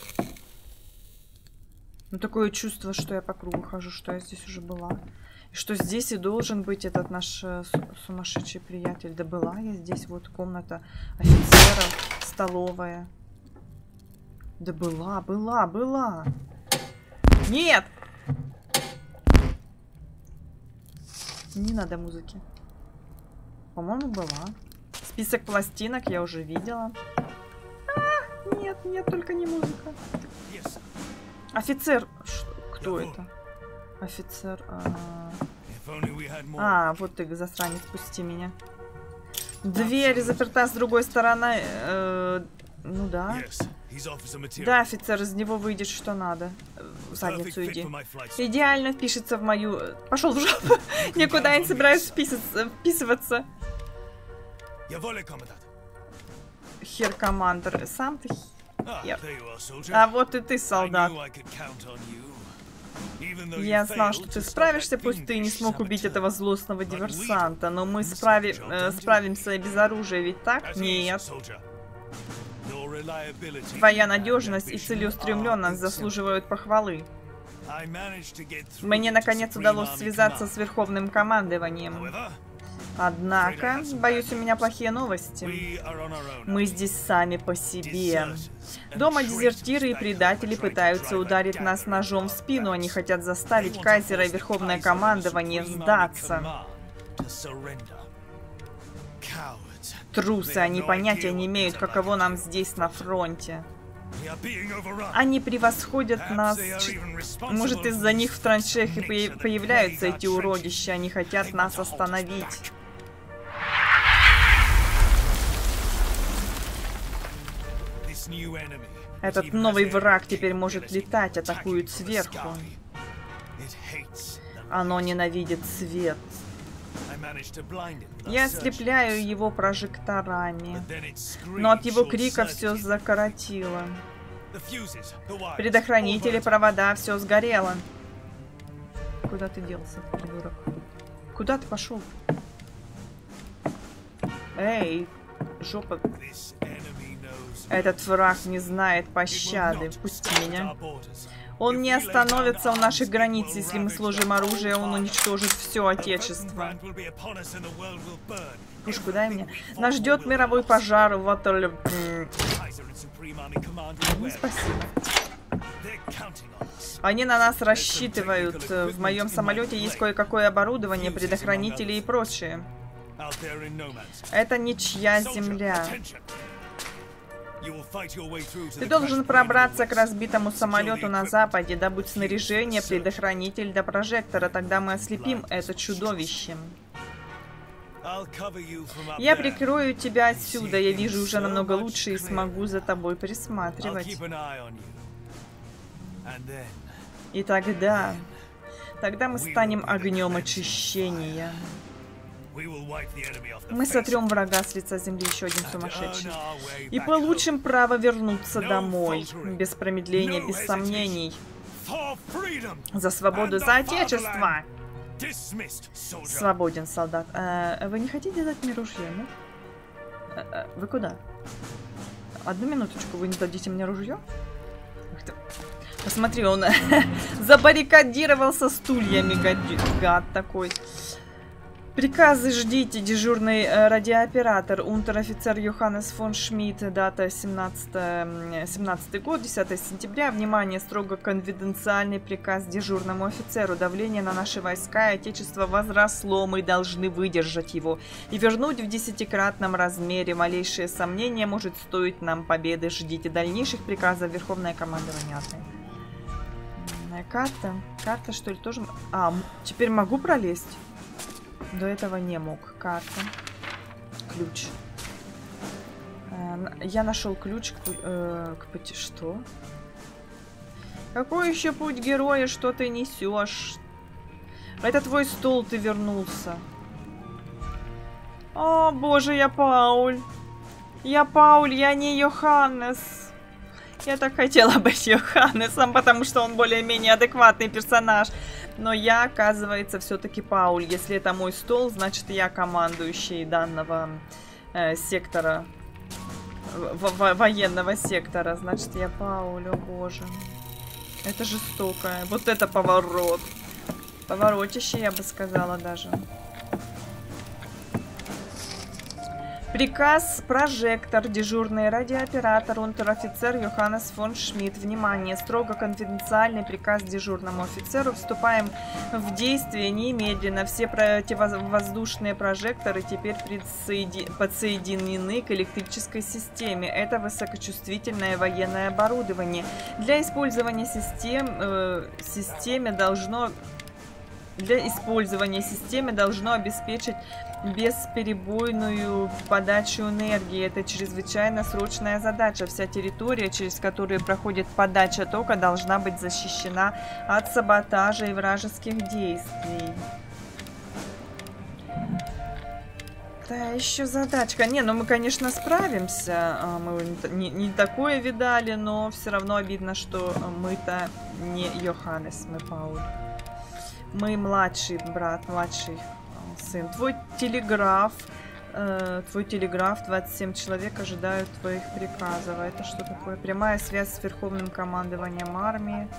Ну, такое чувство, что я по кругу хожу, что я здесь уже была. И что здесь и должен быть этот наш э, сумасшедший приятель. Да была я здесь, вот комната офицеров, столовая. Да была, была, была. Нет! Не надо музыки. По-моему, была. Список пластинок я уже видела. А, нет, нет, только не музыка. Офицер. Ш кто это? Офицер. А... а, вот ты, засранец, пусти меня. Дверь заперта с другой стороны. Э, ну да. Да, офицер, из него выйдет что надо. В задницу иди. Идеально впишется в мою... Пошел в жопу. Никуда я не собираюсь вписываться. Хер командир. Сам ты хер. А вот и ты, солдат. Я знал, что ты справишься, пусть ты не смог убить этого злостного диверсанта, но мы справи... э, справимся и без оружия, ведь так? Нет. Твоя надежность и целеустремленность заслуживают похвалы. Мне, наконец, удалось связаться с Верховным командованием. Однако, боюсь, у меня плохие новости. Мы здесь сами по себе. Дома дезертиры и предатели пытаются ударить нас ножом в спину. Они хотят заставить кайзера и Верховное командование сдаться. Трусы, они понятия не имеют, каково нам здесь на фронте. Они превосходят нас. Может, из-за них в траншеях и появляются эти уродища. Они хотят нас остановить. Этот новый враг теперь может летать, атакует сверху. Оно ненавидит свет. Я ослепляю его прожекторами, но от его крика все закоротило. Предохранители, провода, все сгорело. Куда ты делся, придурок? Куда ты пошел? Эй, жопа. Этот враг не знает пощады. Пусти меня. Он не остановится у наших границ. Если мы сложим оружие, он уничтожит все Отечество. Пушку дай мне. Нас ждет мировой пожар в Ватерле. Ну, спасибо. Они на нас рассчитывают. В моем самолете есть кое-какое оборудование, предохранители и прочее. Это ничья земля. Ты должен пробраться к разбитому самолету на западе, добыть снаряжение, предохранитель до прожектора. Тогда мы ослепим это чудовище. Я прикрою тебя отсюда. Я вижу уже намного лучше и смогу за тобой присматривать. И тогда... Тогда мы станем огнем очищения. Мы сотрем врага с лица земли, еще один сумасшедший. И получим право вернуться домой. Без промедления, без сомнений. За свободу, за Отечество! Свободен, солдат. А, вы не хотите дать мне ружье, ну? А, а, вы куда? Одну минуточку, вы не дадите мне ружье? Посмотри, он забаррикадировался стульями, гад такой. Приказы ждите, дежурный э, радиооператор, унтер-офицер Йоханнес фон Шмидт, дата семнадцатый год, десятое сентября, внимание, строго конфиденциальный приказ дежурному офицеру, давление на наши войска и Отечество возросло, мы должны выдержать его и вернуть в десятикратном размере, малейшее сомнение может стоить нам победы, ждите дальнейших приказов, Верховное командование. Карта, карта что ли тоже, а, теперь могу пролезть? До этого не мог. Карта. Ключ. Я нашел ключ к, э, к пути. Что? Какой еще путь героя? Что ты несешь? Это твой стол, ты вернулся. О, боже, я Пауль. Я Пауль, я не Йоханнес. Я так хотела быть Йоханнесом, потому что он более-менее адекватный персонаж. Но я, оказывается, все-таки Пауль. Если это мой стол, значит, я командующий данного э, сектора, в в военного сектора. Значит, я Пауль, о боже. Это жестоко. Вот это поворот. Поворотище, я бы сказала даже. Приказ прожектор, дежурный радиооператор, унтер-офицер Йоханнес фон Шмидт. Внимание, строго конфиденциальный приказ дежурному офицеру. Вступаем в действие немедленно. Все противовоздушные прожекторы теперь подсоединены к электрической системе. Это высокочувствительное военное оборудование. Для использования систем, э, системе должно... Для использования системы должно обеспечить бесперебойную подачу энергии. Это чрезвычайно срочная задача. Вся территория, через которую проходит подача тока, должна быть защищена от саботажа и вражеских действий. Да, еще задачка. Не, ну мы, конечно, справимся. Мы не, не такое видали, но все равно обидно, что мы-то не Йоханнес, мы Пауль. Мы младший брат, младший сын. Твой телеграф, э, твой телеграф, двадцать семь человек ожидают твоих приказов. Это что такое? Прямая связь с верховным командованием армии.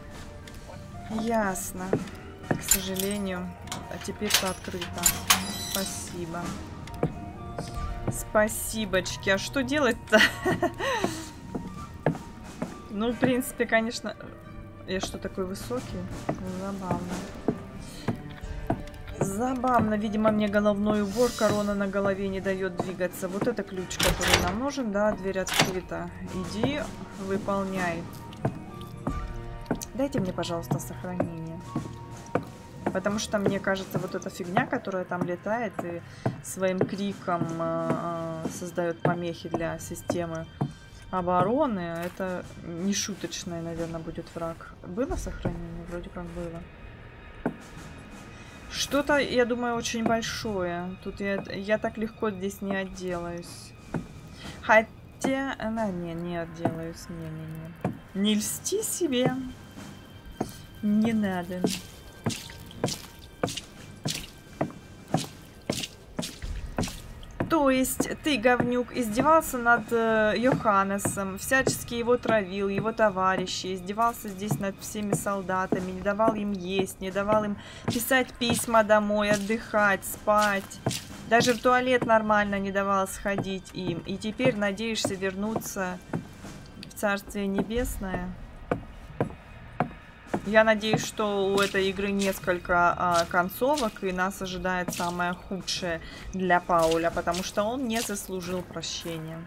Ясно. К сожалению. А теперь-то открыто. Спасибо. Спасибочки. А что делать-то? Ну, в принципе, конечно... Я что, такой высокий? Забавно. Забавно. Видимо, мне головной убор, корона на голове не дает двигаться. Вот это ключ, который нам нужен. Да, дверь открыта. Иди, выполняй. Дайте мне, пожалуйста, сохранение. Потому что, мне кажется, вот эта фигня, которая там летает и своим криком э, э, создает помехи для системы обороны, это не шуточное, наверное, будет враг. Было сохранение? Вроде как было. Что-то, я думаю, очень большое. Тут я, я так легко здесь не отделаюсь. Хотя... А, не, не отделаюсь. Не-не-не. Не льсти себе. Не надо. То есть ты, говнюк, издевался над э, Йоханнесом, всячески его травил, его товарищи, издевался здесь над всеми солдатами, не давал им есть, не давал им писать письма домой, отдыхать, спать. Даже в туалет нормально не давал сходить им. И теперь надеешься вернуться в Царствие Небесное? Я надеюсь, что у этой игры несколько а, концовок, и нас ожидает самое худшее для Пауля, потому что он не заслужил прощения.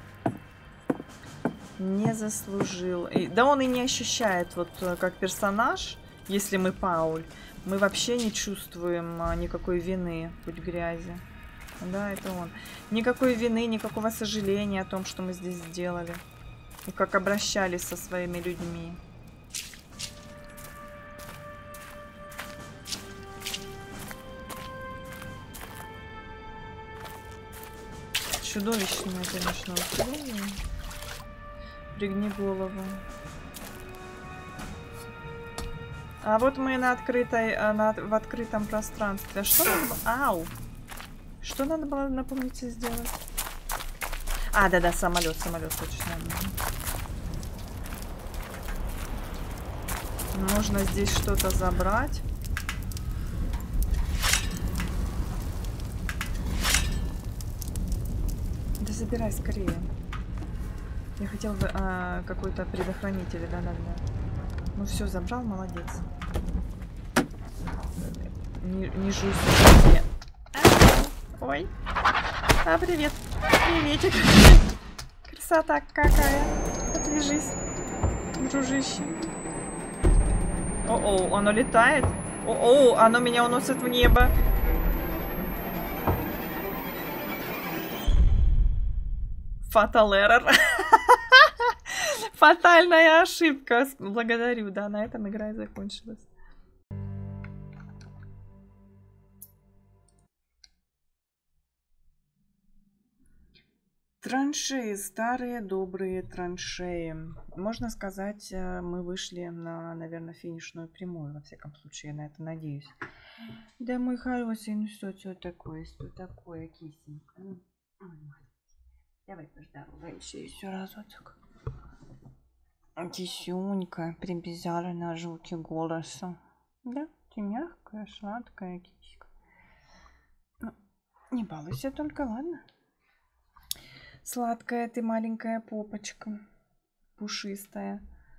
Не заслужил. И, да он и не ощущает, вот как персонаж, если мы Пауль, мы вообще не чувствуем а, никакой вины, путь грязи. Да, это он. Никакой вины, никакого сожаления о том, что мы здесь сделали. И как обращались со своими людьми. Чудовищное, конечно, условие. Пригни голову. А вот мы на открытой, на, в открытом пространстве. Что надо... Ау! Что надо было, напомните, сделать? А, да-да, самолет, самолет, точно. Нужно здесь что-то забрать. Да забирай скорее. Я хотел бы а, какой-то предохранитель, да-да-да. Ну все, забрал, молодец. Не, не жуй. Ой. А, привет. Приветик. Красота какая. Отвяжись, дружище. О-о, оно летает. О-о, оно меня уносит в небо. Fatal error. Фатальная ошибка. Благодарю, да, на этом игра и закончилась. Траншеи, старые добрые траншеи. Можно сказать, мы вышли на, наверное, финишную прямую, во всяком случае, я на это надеюсь. Да, мой хороший, ну что, что такое, что такое, кисенька? Давай поздороваемся еще разочек. Кисюнька, прибежала на звуки голоса. Да, ты мягкая, сладкая киська. Ну, не балуйся только, ладно? Сладкая ты маленькая попочка. Пушистая.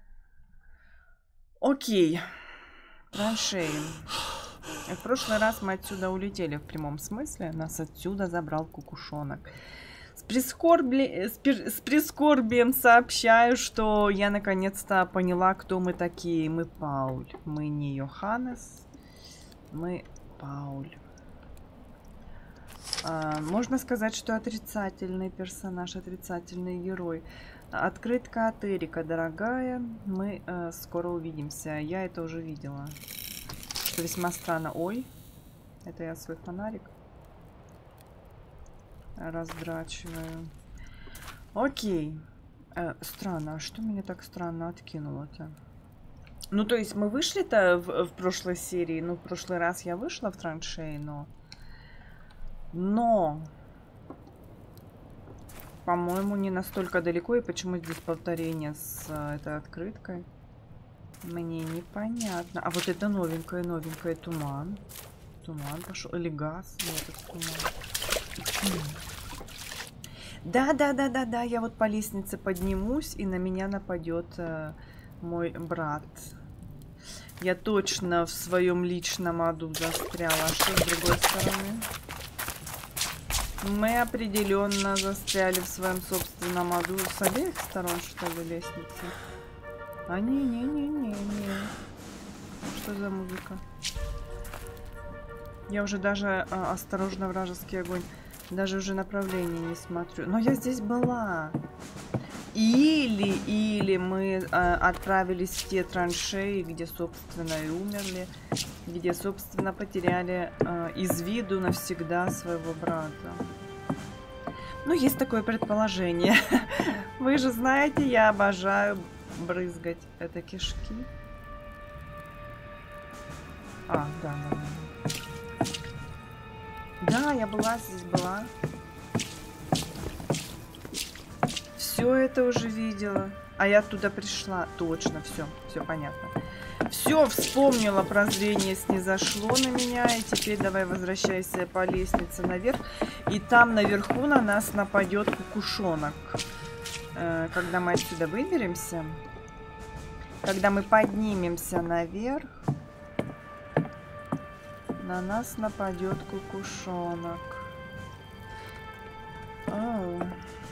Окей. Траншеи. В прошлый раз мы отсюда улетели в прямом смысле. Нас отсюда забрал кукушонок. С, прискорбли... с, пер... с прискорбием сообщаю, что я наконец-то поняла, кто мы такие. Мы Пауль. Мы не Йоханнес. Мы Пауль. А, можно сказать, что отрицательный персонаж, отрицательный герой. Открытка от Эрика, дорогая. Мы э, скоро увидимся. Я это уже видела. Что весьма странно. Ой, это я свой фонарик раздрачиваю. Окей. Э, странно. А что меня так странно откинуло-то? Ну, то есть мы вышли-то в, в прошлой серии. Ну, в прошлый раз я вышла в траншеи, но... Но... По-моему, не настолько далеко. И почему здесь повторение с а, этой открыткой? Мне непонятно. А вот это новенькое, новенькое. Туман. Туман пошел. Или газ. Нет, это туман. Да, да, да, да, да. Я вот по лестнице поднимусь, и на меня нападет а, мой брат. Я точно в своем личном аду застряла. А что с другой стороны? Мы определенно застряли в своем собственном аду. С обеих сторон, что ли, лестницы? А не-не-не-не-не. Что за музыка? Я уже даже... А, осторожно, вражеский огонь. Даже уже направление не смотрю. Но я здесь была. Или, или мы а, отправились в те траншеи, где, собственно, и умерли. Где, собственно, потеряли а, из виду навсегда своего брата. Ну, есть такое предположение. Вы же знаете, я обожаю брызгать. Это кишки. А, да, да, да. Да, я была здесь, была. Все это уже видела. А я туда пришла. Точно, все, все понятно. Все, вспомнила, прозрение снизошло на меня. И теперь давай возвращайся по лестнице наверх. И там наверху на нас нападет кукушонок. Когда мы отсюда выберемся, когда мы поднимемся наверх, на нас нападет кукушонок. Оу.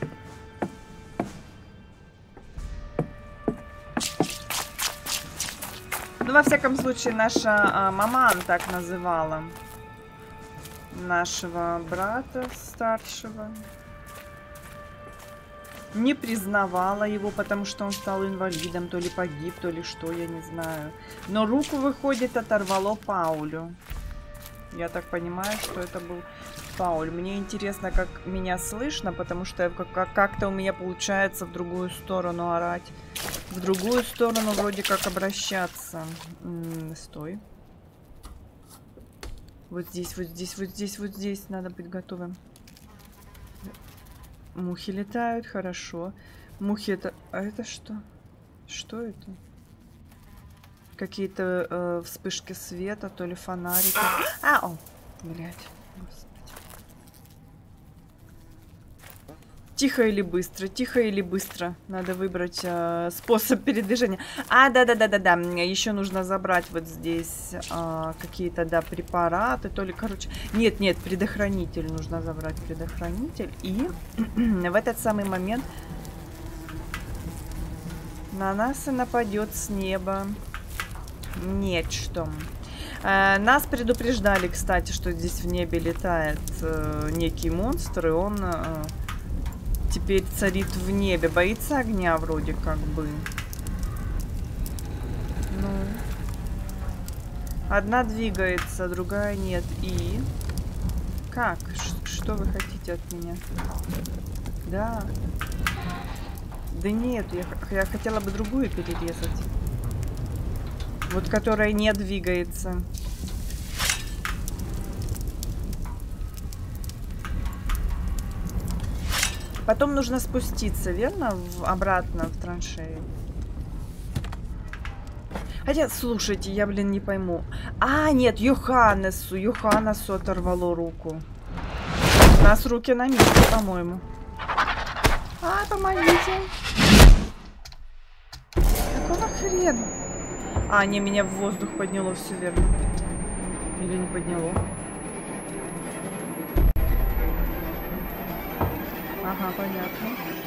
Ну, во всяком случае, наша а, маман так называла нашего брата старшего. Не признавала его, потому что он стал инвалидом, то ли погиб, то ли что, я не знаю. Но руку, выходит, оторвало Паулю. Я так понимаю, что это был Пауль. Мне интересно, как меня слышно, потому что как-то у меня получается в другую сторону орать. В другую сторону вроде как обращаться. М-м, стой. Вот здесь, вот здесь, вот здесь, вот здесь надо быть готовым. Мухи летают, хорошо. Мухи это... А это что? Что это? Какие-то э, вспышки света, то ли фонарики. А, о, блядь. Господи. Тихо или быстро? Тихо или быстро? Надо выбрать э, способ передвижения. А, да-да-да-да-да. Еще нужно забрать вот здесь э, какие-то, да, препараты. То ли, короче... Нет, нет, предохранитель. Нужно забрать предохранитель. И в этот самый момент на нас и нападет с неба нечто. Э, нас предупреждали, кстати, что здесь в небе летает э, некий монстр, и он э, теперь царит в небе. Боится огня вроде как бы. Ну. Одна двигается, другая нет. И? Как? Ш- что вы хотите от меня? Да. Да нет, я, я хотела бы другую перерезать. Вот которая не двигается. Потом нужно спуститься, верно? В, обратно в траншею. Хотя, слушайте, я, блин, не пойму. А, нет, Йоханнесу. Йоханнесу оторвало руку. У нас руки на месте, по-моему. А, помогите. Какого хрена? А, не, меня в воздух подняло, все верно. Или не подняло? Ага, понятно.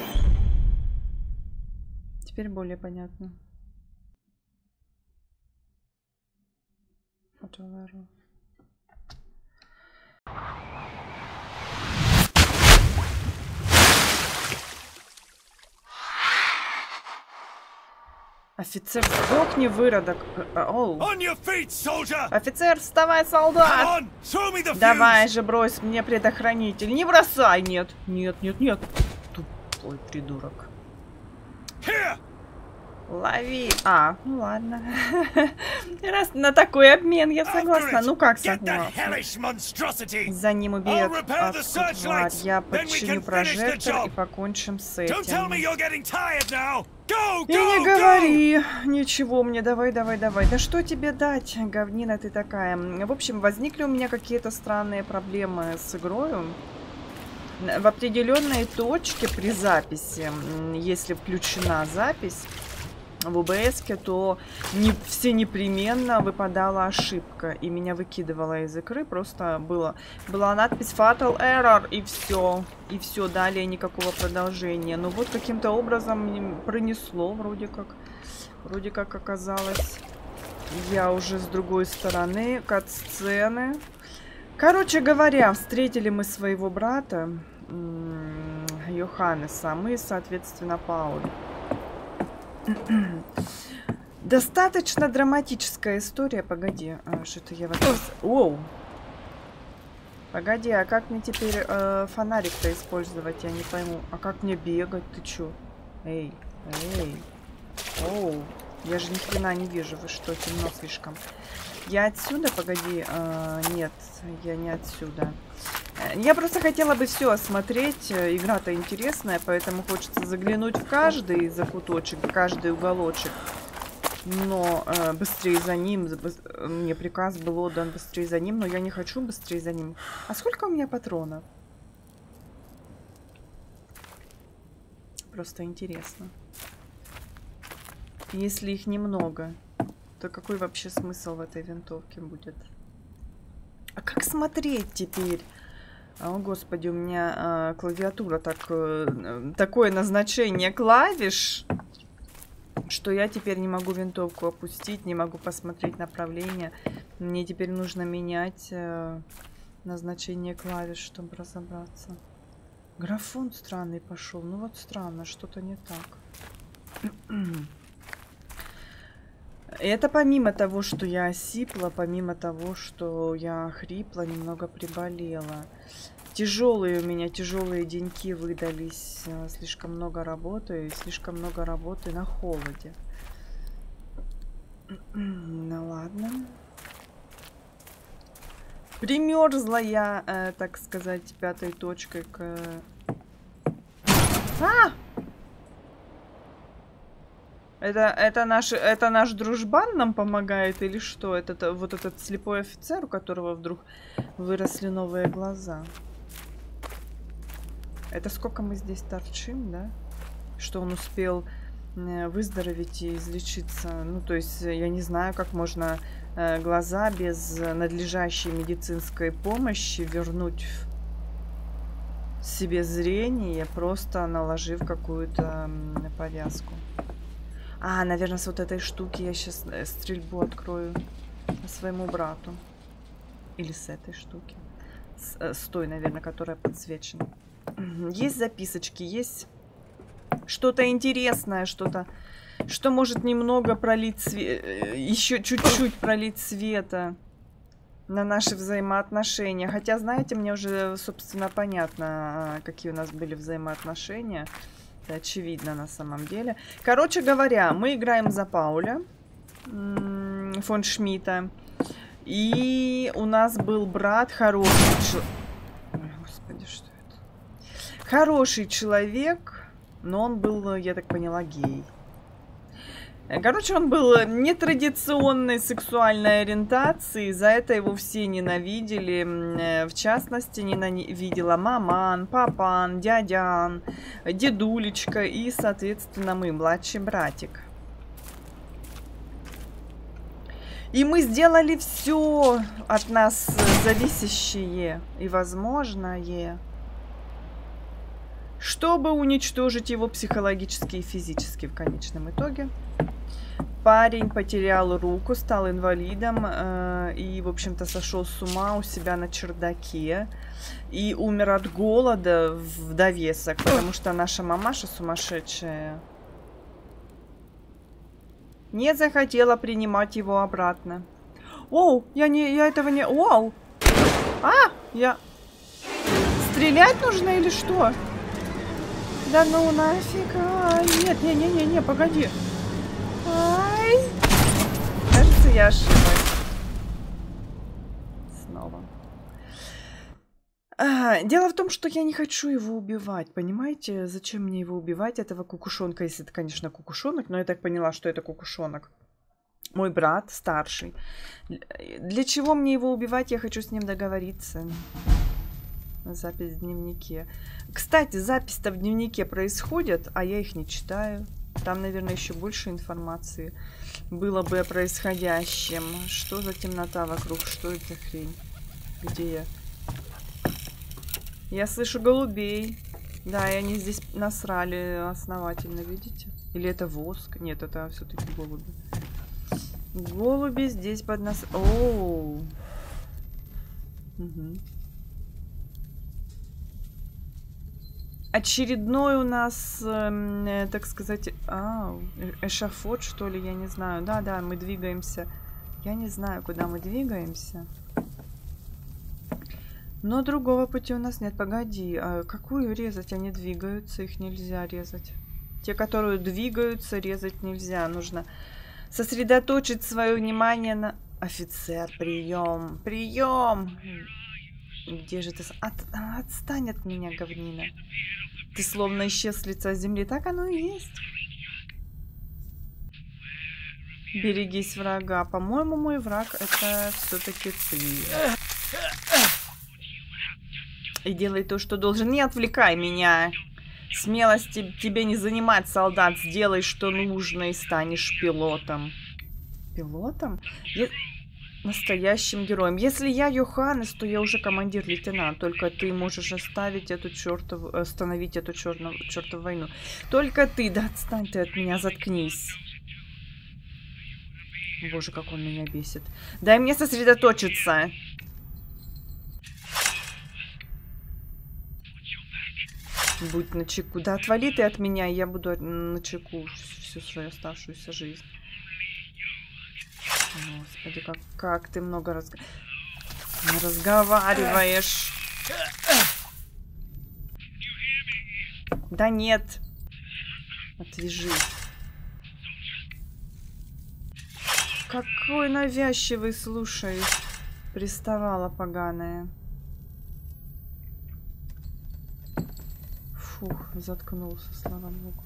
Теперь более понятно. Фотовару. Офицер, сдохни, выродок. Оу. Офицер, вставай, солдат! Давай же, брось мне предохранитель. Не бросай, нет. Нет, нет, нет. Тупой придурок. Лови. А, ну ладно. Раз на такой обмен я согласна. Ну как согласна? За ним убьет тварь. Я подчиню прожектор и покончим с этим. И не говори ничего мне. Давай, давай, давай. Да что тебе дать, говнина ты такая. В общем, возникли у меня какие-то странные проблемы с игрой. В определенной точке при записи, если включена запись в о бэ эс-ке, то не, все непременно выпадала ошибка. И меня выкидывала из игры. Просто было, была надпись Fatal Error, и все. И все, далее никакого продолжения. Но вот каким-то образом пронесло, вроде как. Вроде как оказалось. Я уже с другой стороны. Кат-сцены. Короче говоря, встретили мы своего брата Йоханнеса. Мы, соответственно, Пауль. Достаточно драматическая история. Погоди, а, что-то я вообще... Оу! Погоди, а как мне теперь э, фонарик-то использовать? Я не пойму. А как мне бегать? Ты чё? Эй, эй. Оу, я же ни хрена не вижу. Вы что, темно слишком. Я отсюда? Погоди. Э, нет, я не отсюда. Я просто хотела бы все осмотреть. Игра-то интересная, поэтому хочется заглянуть в каждый закуточек, в каждый уголочек. Но э, быстрее за ним. Мне приказ был отдан быстрее за ним, но я не хочу быстрее за ним. А сколько у меня патронов? Просто интересно. Если их немного, то какой вообще смысл в этой винтовке будет? А как смотреть теперь? О, господи, у меня э, клавиатура так, э, такое назначение клавиш, что я теперь не могу винтовку опустить, не могу посмотреть направление. Мне теперь нужно менять э, назначение клавиш, чтобы разобраться. Графон странный пошел. Ну вот странно, что-то не так. Это помимо того, что я осипла, помимо того, что я хрипла, немного приболела. Тяжелые у меня, тяжелые деньки выдались. Слишком много работы, слишком много работы на холоде. Ну ладно. Примерзла я, э, так сказать, пятой точкой к... А! Это, это, наш, это наш дружбан нам помогает или что? Это вот этот слепой офицер, у которого вдруг выросли новые глаза. Это сколько мы здесь торчим, да? Что он успел выздороветь и излечиться. Ну, то есть, я не знаю, как можно э, глаза без надлежащей медицинской помощи вернуть себе зрение, просто наложив какую-то повязку. А, наверное, с вот этой штуки я сейчас стрельбу открою своему брату. Или с этой штуки. С, с той, наверное, которая подсвечена. Есть записочки, есть что-то интересное, что-то, что может немного пролить свет, еще чуть-чуть пролить света на наши взаимоотношения. Хотя, знаете, мне уже, собственно, понятно, какие у нас были взаимоотношения. Это очевидно на самом деле. Короче говоря, мы играем за Пауля фон Шмидта. И у нас был брат хороший. Ой, господи, что это? Хороший человек, но он был, я так поняла, гей. Короче, он был нетрадиционной сексуальной ориентации, за это его все ненавидели. В частности, ненавидела маман, папан, дядян, дедулечка и, соответственно, мы, младший братик. И мы сделали все от нас зависящее и возможное, чтобы уничтожить его психологически и физически в конечном итоге. Парень потерял руку, стал инвалидом э, и, в общем-то, сошел с ума у себя на чердаке. И умер от голода в довесок, потому что наша мамаша сумасшедшая не захотела принимать его обратно. Оу, я не, я этого не... Оу! А, я... Стрелять нужно или что? Да ну нафига. Нет, не-не-не-не, погоди. Ай. Кажется, я ошиблась. Снова. А, дело в том, что я не хочу его убивать, понимаете? Зачем мне его убивать, этого кукушонка, если это, конечно, кукушонок, но я так поняла, что это кукушонок. Мой брат старший. Для чего мне его убивать? Я хочу с ним договориться. Запись в дневнике. Кстати, запись-то в дневнике происходит, а я их не читаю. Там, наверное, еще больше информации было бы о происходящем. Что за темнота вокруг? Что это за хрень? Где я? Я слышу голубей. Да, и они здесь насрали основательно, видите? Или это воск? Нет, это все-таки голуби. Голуби здесь под нас... Оу. Угу. Очередной у нас, э, так сказать, а, эшафот, что ли, я не знаю. Да-да, мы двигаемся. Я не знаю, куда мы двигаемся. Но другого пути у нас нет. Погоди, а какую резать? Они двигаются, их нельзя резать. Те, которые двигаются, резать нельзя. Нужно сосредоточить свое внимание на... Офицер, прием, прием! Где же ты? От... Отстань от меня, говнина. Ты словно исчез с лица земли. Так оно и есть. Берегись врага. По-моему, мой враг это все-таки ты. И делай то, что должен. Не отвлекай меня. Смелости тебе не занимать, солдат. Сделай, что нужно, и станешь пилотом. Пилотом? Я... Настоящим героем. Если я Йоханнес, то я уже командир-лейтенант. Только ты можешь оставить эту чертову... Остановить эту чертову, чертову войну. Только ты. Да отстань ты от меня, заткнись. Боже, как он меня бесит. Дай мне сосредоточиться. Будь начеку. Да отвали ты от меня, и я буду начеку всю свою оставшуюся жизнь. Господи, как, как ты много разг... разговариваешь. Да нет. Отвяжи. Какой навязчивый, слушай. Приставала поганая. Фух, заткнулся, слава богу.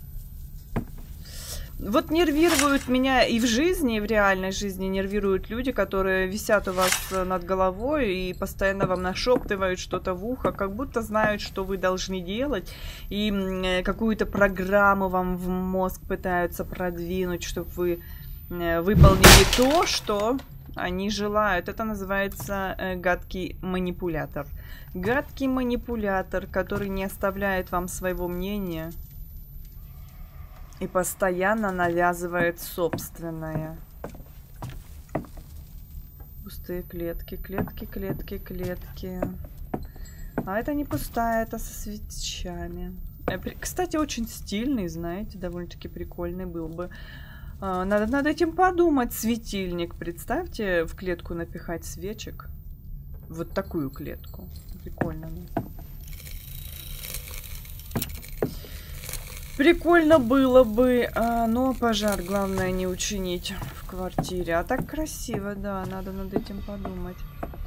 Вот нервируют меня и в жизни, и в реальной жизни нервируют люди, которые висят у вас над головой и постоянно вам нашептывают что-то в ухо, как будто знают, что вы должны делать, и какую-то программу вам в мозг пытаются продвинуть, чтобы вы выполнили то, что они желают. Это называется э, гадкий манипулятор. Гадкий манипулятор, который не оставляет вам своего мнения и постоянно навязывает собственное. Пустые клетки, клетки, клетки, клетки. А это не пустая, это со свечами. Кстати, очень стильный, знаете, довольно-таки прикольный был бы. Надо над этим подумать. Светильник. Представьте, в клетку напихать свечек. Вот такую клетку. Прикольно. Прикольно было бы, а, но пожар, главное, не учинить в квартире. А так красиво, да, надо над этим подумать.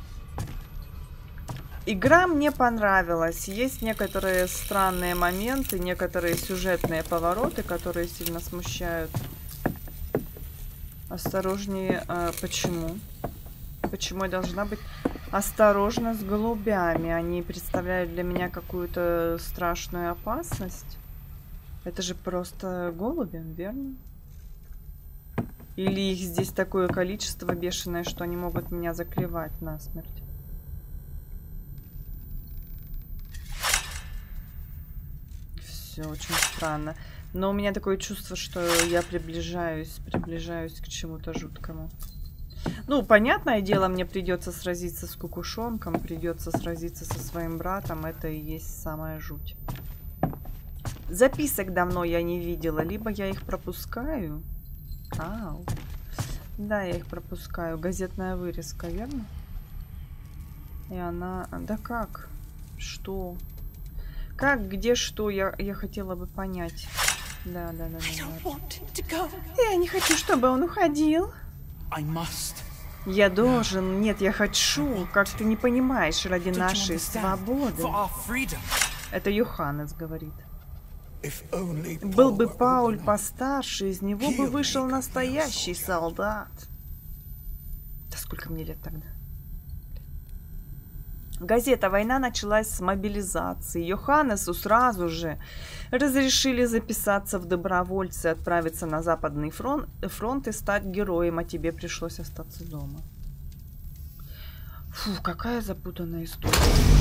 Игра мне понравилась. Есть некоторые странные моменты, некоторые сюжетные повороты, которые сильно смущают. Осторожнее. А, почему? Почему я должна быть осторожна с голубями? Они представляют для меня какую-то страшную опасность. Это же просто голуби, верно? Или их здесь такое количество бешеное, что они могут меня заклевать насмерть? Все очень странно. Но у меня такое чувство, что я приближаюсь, приближаюсь к чему-то жуткому. Ну, понятное дело, мне придется сразиться с кукушонком, придется сразиться со своим братом. Это и есть самая жуть. Записок давно я не видела. Либо я их пропускаю. Ау. Да, я их пропускаю. Газетная вырезка, верно? И она... Да как? Что? Как, где, что? Я, я хотела бы понять. Да, да, да, да. да. Я не хочу, чтобы он уходил. Я должен. Нет, я хочу. Как ты не понимаешь, ради нашей свободы. Это Йоханнес говорит. Был бы Пауль постарше, из него бы вышел настоящий солдат. Да сколько мне лет тогда? Газета «Война» началась с мобилизации. Йоханнесу сразу же разрешили записаться в добровольцы, отправиться на Западный фронт, фронт и стать героем, а тебе пришлось остаться дома. Фу, какая запутанная история.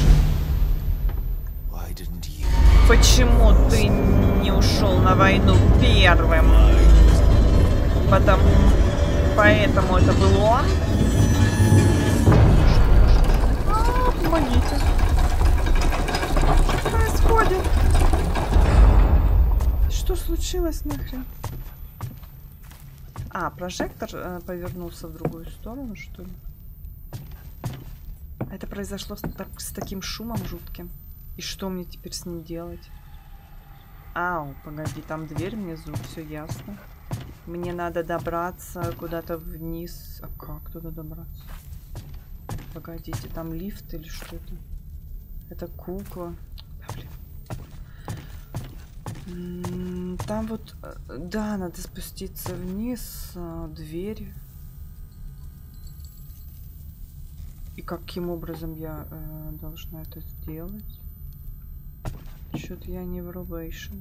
Почему ты не ушел на войну первым? Потому... Поэтому это был он? А, помогите. Что происходит? Что случилось нахрен? А, прожектор э, повернулся в другую сторону, что ли? Это произошло с, так, с таким шумом жутким. И что мне теперь с ним делать? Ау, погоди, там дверь внизу, все ясно. Мне надо добраться куда-то вниз. А как туда добраться? Погодите, там лифт или что это? Это кукла. Блин. Там вот... Да, надо спуститься вниз. Дверь. И каким образом я э, должна это сделать? Что-то я не в Rubations.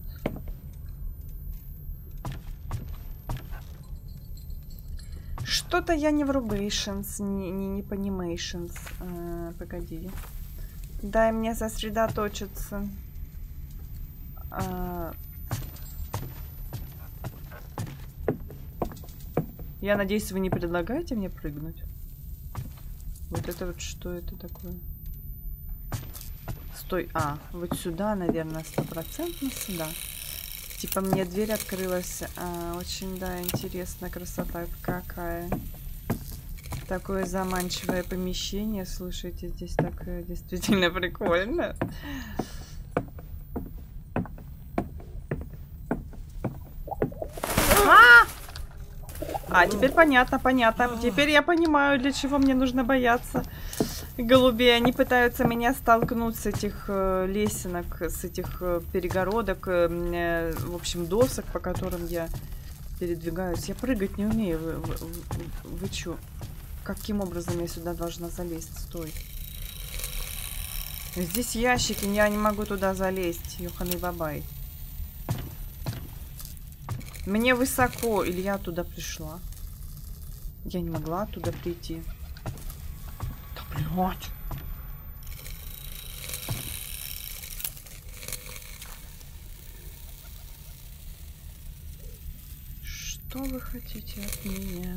Что-то я не в Rubations, не, не, не Panimations. Э, погоди. Дай мне сосредоточиться. Э, я надеюсь, вы не предлагаете мне прыгнуть? Вот это вот что это такое? Стой, а, вот сюда, наверное, стопроцентно сюда. Типа мне дверь открылась. А, очень, да, интересно, красота какая. Такое заманчивое помещение. Слушайте, здесь так действительно прикольно. А! А, теперь понятно, понятно. Теперь я понимаю, для чего мне нужно бояться голубей. Они пытаются меня столкнуть с этих э, лесенок, с этих э, перегородок, э, в общем, досок, по которым я передвигаюсь. Я прыгать не умею. Вы, вы, вы, вы чё? Каким образом я сюда должна залезть? Стой. Здесь ящики, я не могу туда залезть. Ёханый бабай. Мне высоко, или я туда пришла? Я не могла туда прийти. Блять. Что вы хотите от меня?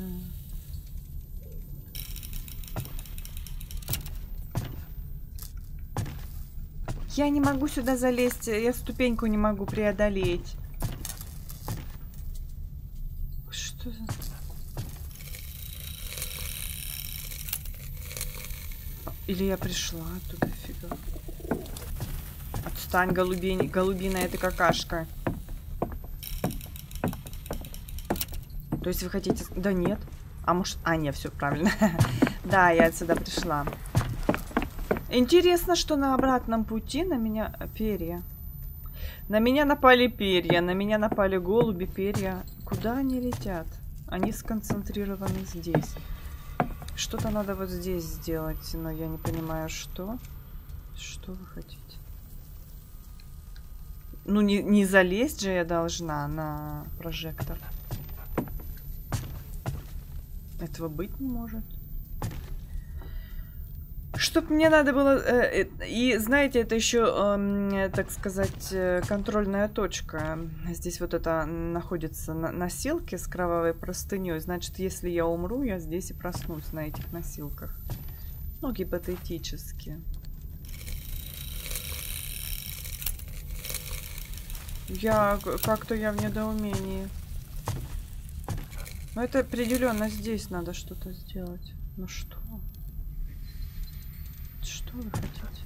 Я не могу сюда залезть, я ступеньку не могу преодолеть. Что за... Или я пришла оттуда, фига. Отстань, голубень, голубиная ты какашка. То есть вы хотите... Да нет. А может... А, нет, все правильно. Да, я отсюда пришла. Интересно, что на обратном пути на меня перья. На меня напали перья, на меня напали голуби, перья. Куда они летят? Они сконцентрированы здесь. Что-то надо вот здесь сделать, но я не понимаю, что. Что вы хотите? Ну, не, не залезть же я должна на прожектор. Этого быть не может. Чтоб мне надо было... Э, э, и, знаете, это еще, э, так сказать, э, контрольная точка. Здесь вот это находится на носилке с кровавой простыней. Значит, если я умру, я здесь и проснусь на этих носилках. Ну, гипотетически. Я... Как-то я в недоумении. Но это определенно здесь надо что-то сделать. Ну что? Что вы хотите?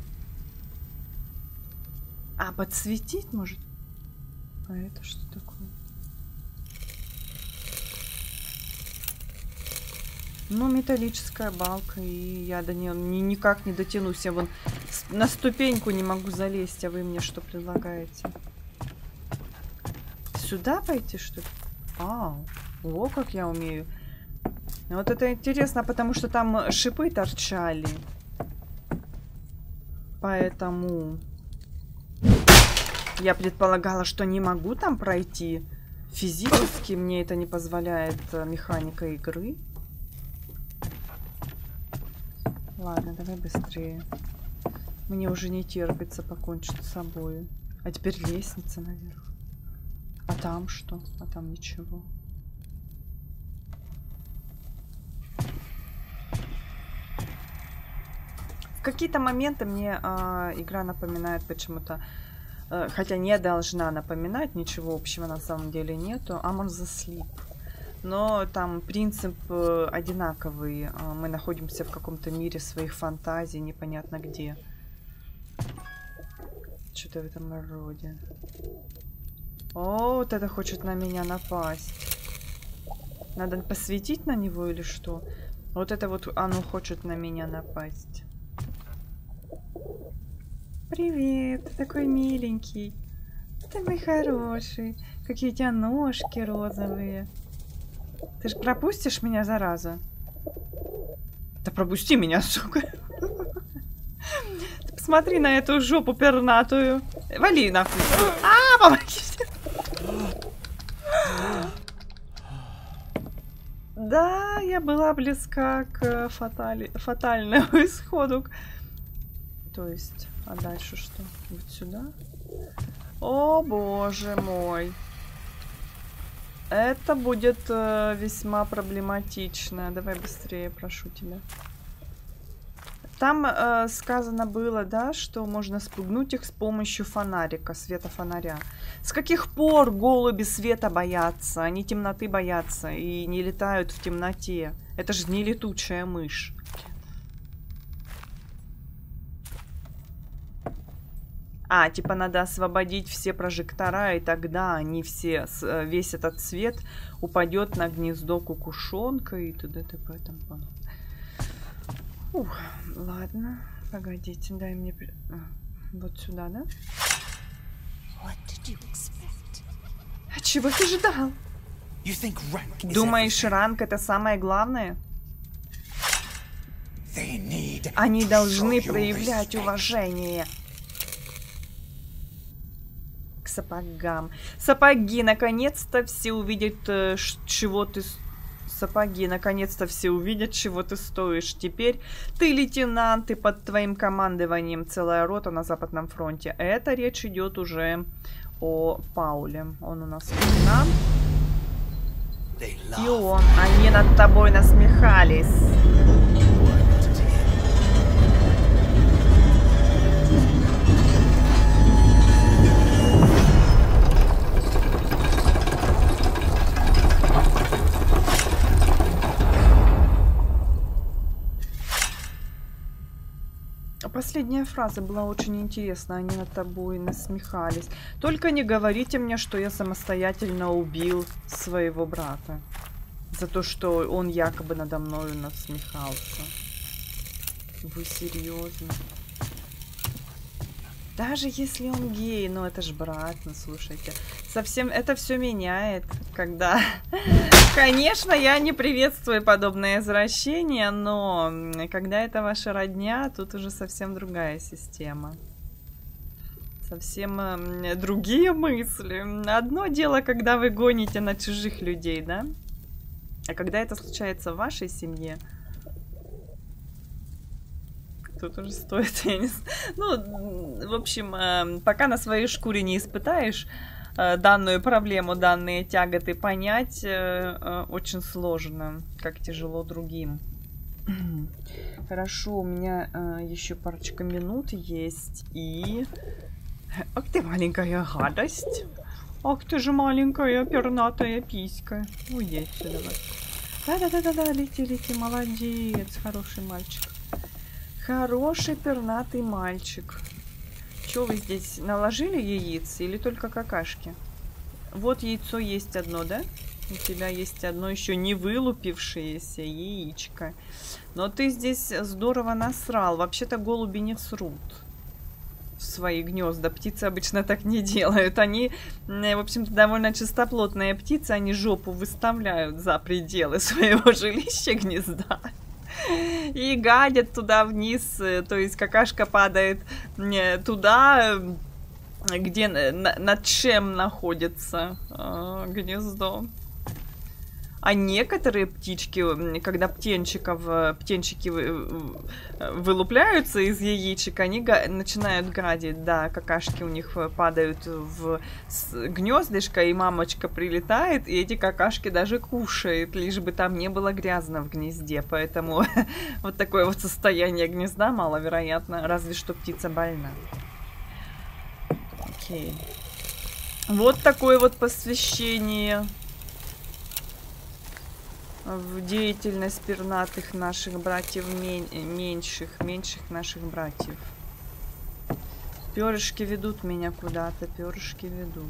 А, подсветить может? А это что такое? Ну, металлическая балка, и я до нее ни, никак не дотянусь. Я вон на ступеньку не могу залезть, а вы мне что предлагаете? Сюда пойти, что ли? А, о, как я умею. Вот это интересно, потому что там шипы торчали. Поэтому я предполагала, что не могу там пройти. Физически мне это не позволяет механика игры. Ладно, давай быстрее. Мне уже не терпится покончить с собой. А теперь лестница наверх. А там что? А там ничего. В какие-то моменты мне э, игра напоминает почему-то, э, хотя не должна напоминать, ничего общего на самом деле нету, Among the Sleep. Но там принцип э, одинаковый. Э, мы находимся в каком-то мире своих фантазий, непонятно где. Что-то в этом роде. О, вот это хочет на меня напасть. Надо посветить на него или что? Вот это вот оно хочет на меня напасть. Привет, ты такой миленький. Ты мой хороший. Какие у тебя ножки розовые. Ты же пропустишь меня, зараза? Да пропусти меня, сука. Ты посмотри на эту жопу пернатую. Вали нахуй. А, помогите. Да, я была близка к фатали... фатальному исходу. То есть, а дальше что? Вот сюда? О, боже мой. Это будет э, весьма проблематично. Давай быстрее, прошу тебя. Там э, сказано было, да, что можно спугнуть их с помощью фонарика, света фонаря. С каких пор голуби света боятся? Они темноты боятся и не летают в темноте. Это же не летучая мышь. А, типа надо освободить все прожектора, и тогда они все, весь этот свет упадет на гнездо кукушонка и т.д. т.п. Ух, ладно, погодите, дай мне... А, вот сюда, да? А чего ты ждал? Думаешь, ранг это самое главное? Они должны проявлять уважение к сапогам. Сапоги, наконец-то все увидят, чего ты... Сапоги, наконец-то все увидят, чего ты стоишь. Теперь ты лейтенант, и под твоим командованием целая рота на Западном фронте. Это речь идет уже о Пауле. Он у нас лейтенант. И он. Они над тобой насмехались. Последняя фраза была очень интересна. Они над тобой насмехались. Только не говорите мне, что я самостоятельно убил своего брата. За то, что он якобы надо мною насмехался. Вы серьезно? Даже если он гей, ну это ж брат, ну слушайте. Совсем это все меняет, когда Конечно, я не приветствую подобное извращение, но когда это ваша родня, тут уже совсем другая система. Совсем э, другие мысли. Одно дело, когда вы гоните на чужих людей, да? А когда это случается в вашей семье, тут уже стоит, я не знаю. Ну, в общем, э, пока на своей шкуре не испытаешь э, данную проблему, данные тяготы, понять э, э, очень сложно, как тяжело другим. Хорошо, у меня э, еще парочка минут есть, и... Ах ты маленькая гадость. Ах ты же маленькая пернатая писька. Уйди отсюда. Да-да-да-да-да, лети, лети, молодец, хороший мальчик. Хороший пернатый мальчик. Че вы здесь наложили яиц или только какашки? Вот яйцо есть одно, да? У тебя есть одно еще не вылупившееся яичко. Но ты здесь здорово насрал. Вообще-то голуби не срут в свои гнезда. Птицы обычно так не делают. Они, в общем-то, довольно чистоплотные птицы. Они жопу выставляют за пределы своего жилища, гнезда. И гадят туда вниз. То есть какашка падает туда, где над чем находится э, гнездо. А некоторые птички, когда птенчиков, птенчики вылупляются из яичек, они начинают гадить. Да, какашки у них падают в гнездышко, и мамочка прилетает, и эти какашки даже кушает, лишь бы там не было грязно в гнезде. Поэтому вот такое вот состояние гнезда маловероятно, разве что птица больна. Окей. Вот такое вот посвящение в деятельность пернатых наших братьев, меньших, меньших наших братьев. Перышки ведут меня куда-то, перышки ведут.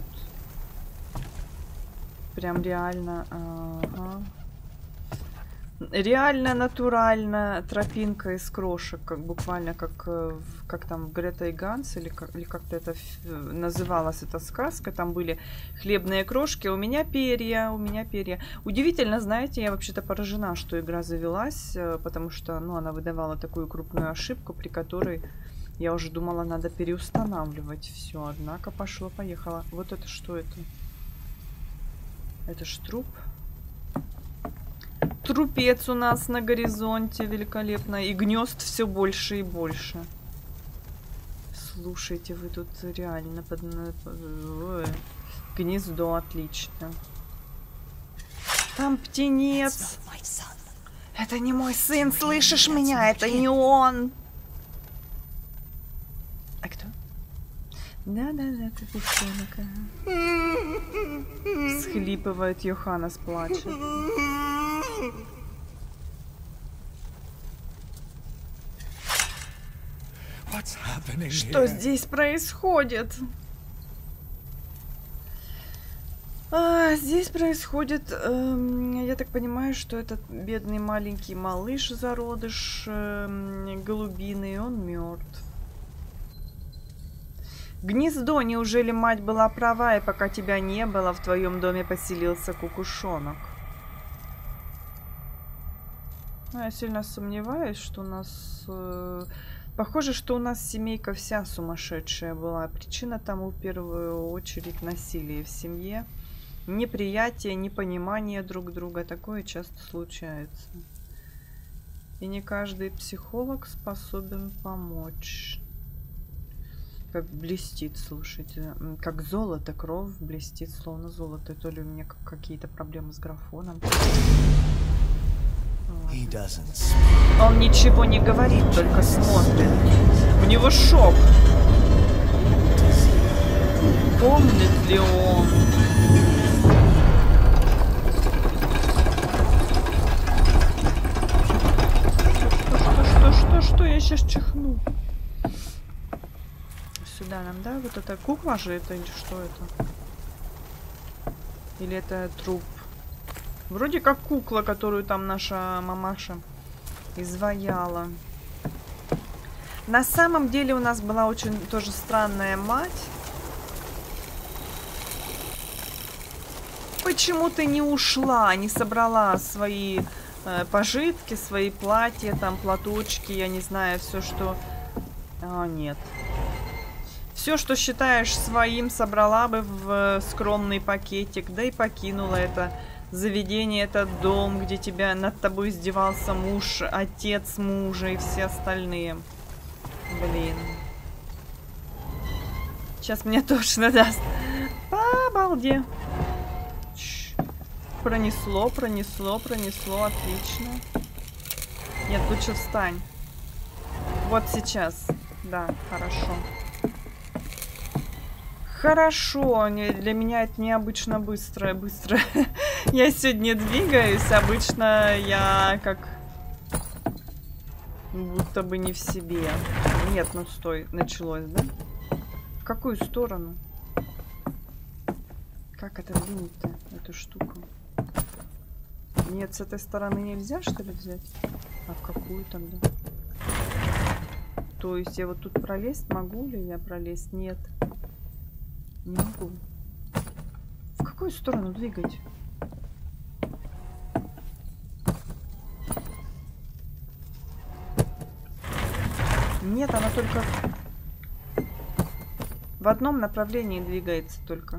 Прям реально, ага. Реально, натурально тропинка из крошек, как буквально как, как там в Грета и Ганс, или как, или как-то это называлась эта сказка, там были хлебные крошки, у меня перья, у меня перья. Удивительно, знаете, я вообще-то поражена, что игра завелась, потому что, ну, она выдавала такую крупную ошибку, при которой я уже думала, надо переустанавливать все, однако пошло-поехало. Вот это что это? Это ж труп. Трупец у нас на горизонте, великолепно. И гнезд все больше и больше. Слушайте, вы тут реально под... Ой. Гнездо отлично. Там птенец. Это не мой сын, слышишь меня? Это не он. А кто? Да-да-да, это песенка. Схлипывает Йоханнес, плачет. Что здесь происходит? А, здесь происходит, эм, я так понимаю, что этот бедный маленький малыш, зародыш эм, голубиный, он мертв. Гнездо, неужели мать была права, и пока тебя не было, в твоем доме поселился кукушонок? Ну, я сильно сомневаюсь, что у нас... Э, похоже, что у нас семейка вся сумасшедшая была. Причина тому в первую очередь насилие в семье. Неприятие, непонимание друг друга. Такое часто случается. И не каждый психолог способен помочь. Как блестит, слушайте. Как золото, кровь блестит, словно золото. То ли у меня какие-то проблемы с графоном. Он ничего не говорит, только смотрит. У него шок. Помнит ли он? Что, что, что, что? Я сейчас чихну. Сюда нам, да? Вот это кукла же это или что это? Или это труп? Вроде как кукла, которую там наша мамаша изваяла. На самом деле у нас была очень тоже странная мать. почему ты не ушла, не собрала свои э, пожитки, свои платья, там, платочки, я не знаю, все, что... А, нет. Все, что считаешь своим, собрала бы в скромный пакетик, да и покинула это заведение, этот дом, где тебя над тобой издевался муж, отец мужа и все остальные. Блин. Сейчас мне точно даст. Обалде. Пронесло, пронесло, пронесло. Отлично. Нет, лучше встань. Вот сейчас. Да, хорошо. Хорошо. Для меня это необычно быстро. Быстро. Я сегодня двигаюсь. Обычно я как... будто бы не в себе. Нет, ну стой. Началось, да? В какую сторону? Как это двинуть-то, эту штуку? Нет, с этой стороны нельзя, что ли, взять? А в какую тогда? То есть я вот тут пролезть могу ли я пролезть? Нет. Не могу. В какую сторону двигать? Нет, она только в одном направлении двигается только.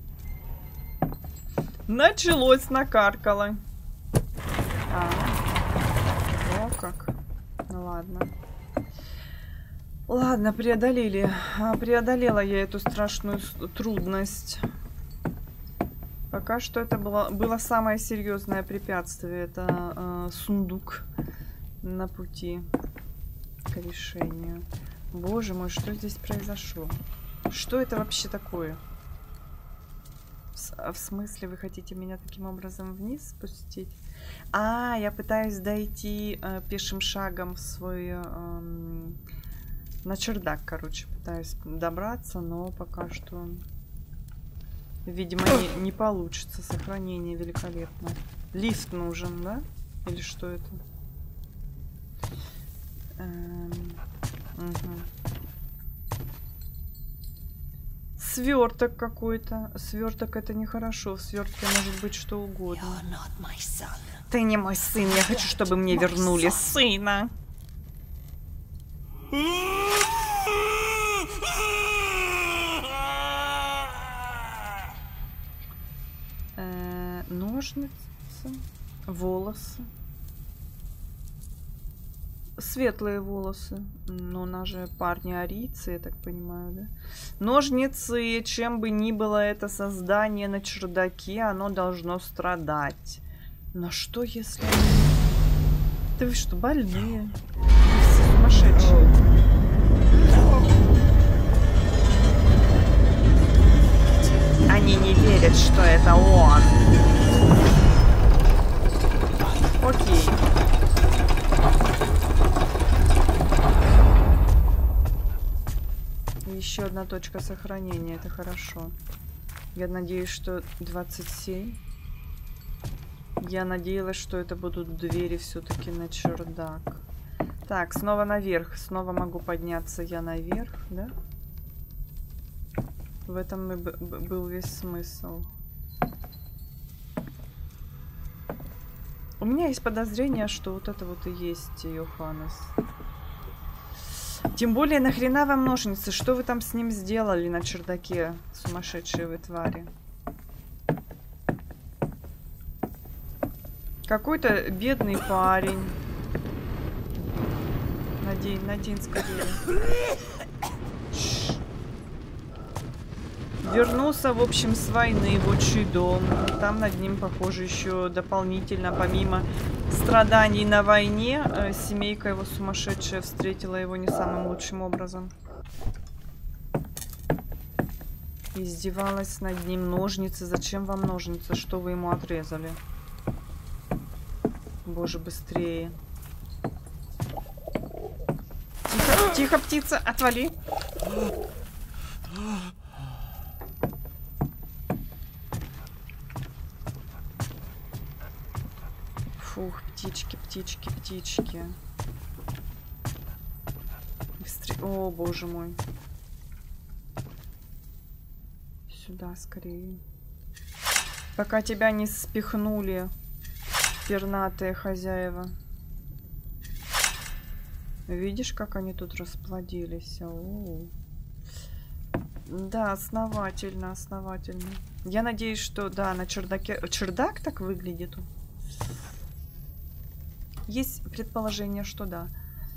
Началось, накаркало. А, о как. Ну ладно. Ладно, преодолели. Преодолела я эту страшную трудность. Пока что это было, было самое серьезное препятствие. Это э, сундук на пути к решению. Боже мой, что здесь произошло? Что это вообще такое? В смысле, вы хотите меня таким образом вниз спустить? А, я пытаюсь дойти э, пешим шагом в свой... Э, на чердак, короче, пытаюсь добраться, но пока что, видимо, не, не получится. Сохранение великолепно. Лифт нужен, да? Или что это? Эм, угу. Сверток какой-то. Сверток это нехорошо. В свертке может быть что угодно. Ты не мой сын. Я хочу, чтобы мне вернули сына. Э, ножницы, волосы. Светлые волосы. Но у нас же парни арийцы, я так понимаю, да? Ножницы, чем бы ни было это создание на чердаке, оно должно страдать. Но что если... Да вы что, больные? Все сумасшедшие. Они не верят, что это он. Окей. Еще одна точка сохранения, это хорошо. Я надеюсь, что двадцать семь. Я надеялась, что это будут двери все-таки на чердак. Так, снова наверх. Снова могу подняться я наверх, да? В этом и был весь смысл. У меня есть подозрение, что вот это вот и есть Йоханнес. Тем более, нахрена вам ножницы? Что вы там с ним сделали на чердаке, сумасшедшие вы твари? Какой-то бедный парень. Надень, надень скорее. Вернулся, в общем, с войны в отчий дом. Там над ним, похоже, еще дополнительно, помимо страданий на войне, семейка его сумасшедшая встретила его не самым лучшим образом. Издевалась над ним. Ножницы. Зачем вам ножницы? Что вы ему отрезали? Боже, быстрее. Тихо, тихо, птица, отвали. Фух, птички, птички, птички. Быстрее. О, боже мой. Сюда скорее. Пока тебя не спихнули пернатые хозяева. Видишь, как они тут расплодились? О-о-о. Да, основательно, основательно. Я надеюсь, что да, на чердаке... Чердак так выглядит? Есть предположение, что да.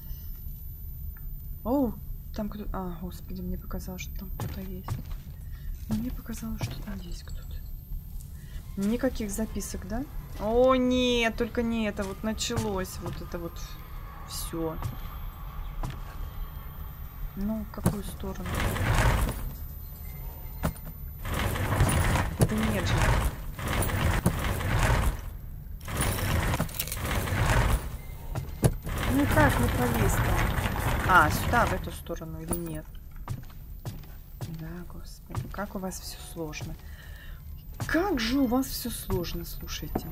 Оу, там кто-то... А, господи, мне показалось, что там кто-то есть. Мне показалось, что там есть кто-то. Никаких записок, да? О, нет, только не это. Вот началось вот это вот все. Ну, в какую сторону? Да нет же. Ну как не пролезть-то? А, сюда, в эту сторону или нет? Да, господи, как у вас все сложно. Как же у вас все сложно, слушайте.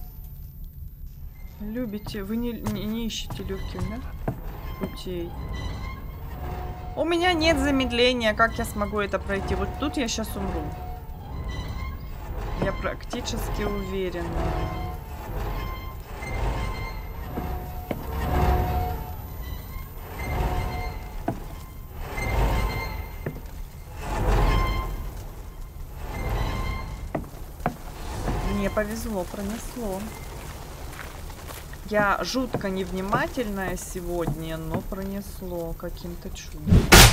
Любите, вы не, не, не ищете легких, да? Путей. У меня нет замедления, как я смогу это пройти? Вот тут я сейчас умру. Я практически уверена. Мне повезло, пронесло. Я жутко невнимательная сегодня, но пронесло каким-то чудом.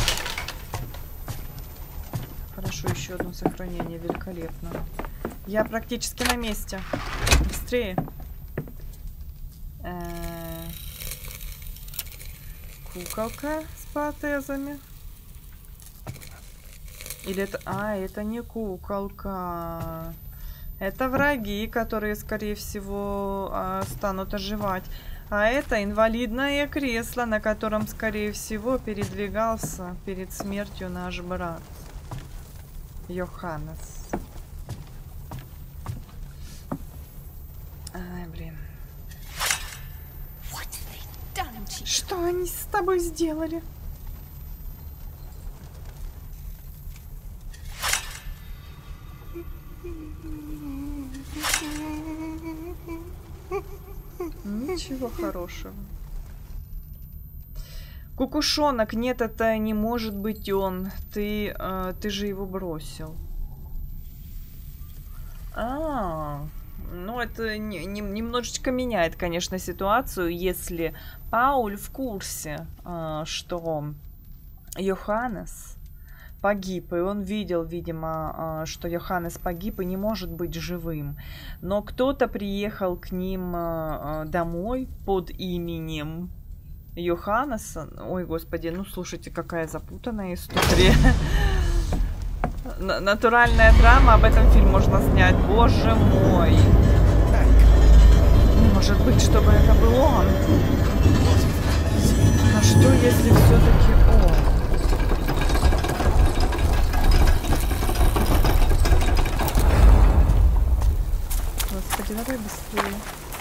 Хорошо, еще одно сохранение, великолепно. Я практически на месте. Быстрее. Э-э- Куколка с протезами. Или это... А, это не куколка. Это враги, которые, скорее всего, станут оживать. А это инвалидное кресло, на котором, скорее всего, передвигался перед смертью наш брат. Йоханнес. Ай, блин. Что они с тобой сделали? Ничего хорошего. Кукушонок, нет, это не может быть он. Ты, э, ты же его бросил. А, ну это не, не, немножечко меняет, конечно, ситуацию, если Пауль в курсе, э, что Йоханнес погиб, и он видел, видимо, что Йоханнес погиб и не может быть живым. Но кто-то приехал к ним домой под именем Йоханнеса. Ой, господи, ну слушайте, какая запутанная история. Натуральная драма, об этом фильм можно снять. Боже мой. Не может быть, чтобы это был он. А что, если все-таки он? Господи, давай быстрее.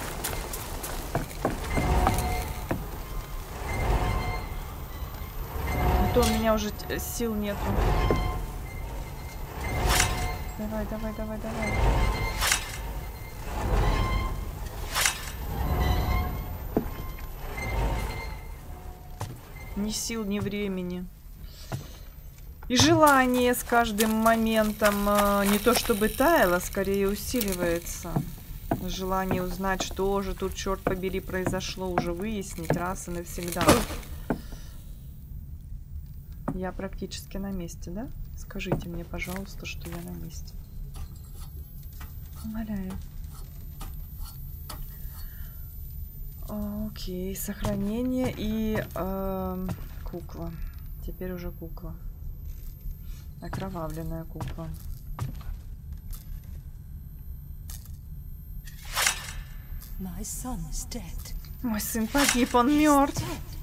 А то у меня уже сил нету. Давай, давай, давай, давай. Ни сил, ни времени. И желание с каждым моментом не то чтобы таяло, скорее усиливается. Желание узнать, что же тут, черт побери, произошло, уже выяснить раз и навсегда. Я практически на месте, да? Скажите мне, пожалуйста, что я на месте. Умоляю. Окей, сохранение и э, кукла. Теперь уже кукла. Окровавленная кукла. Мой сын погиб, он мертв.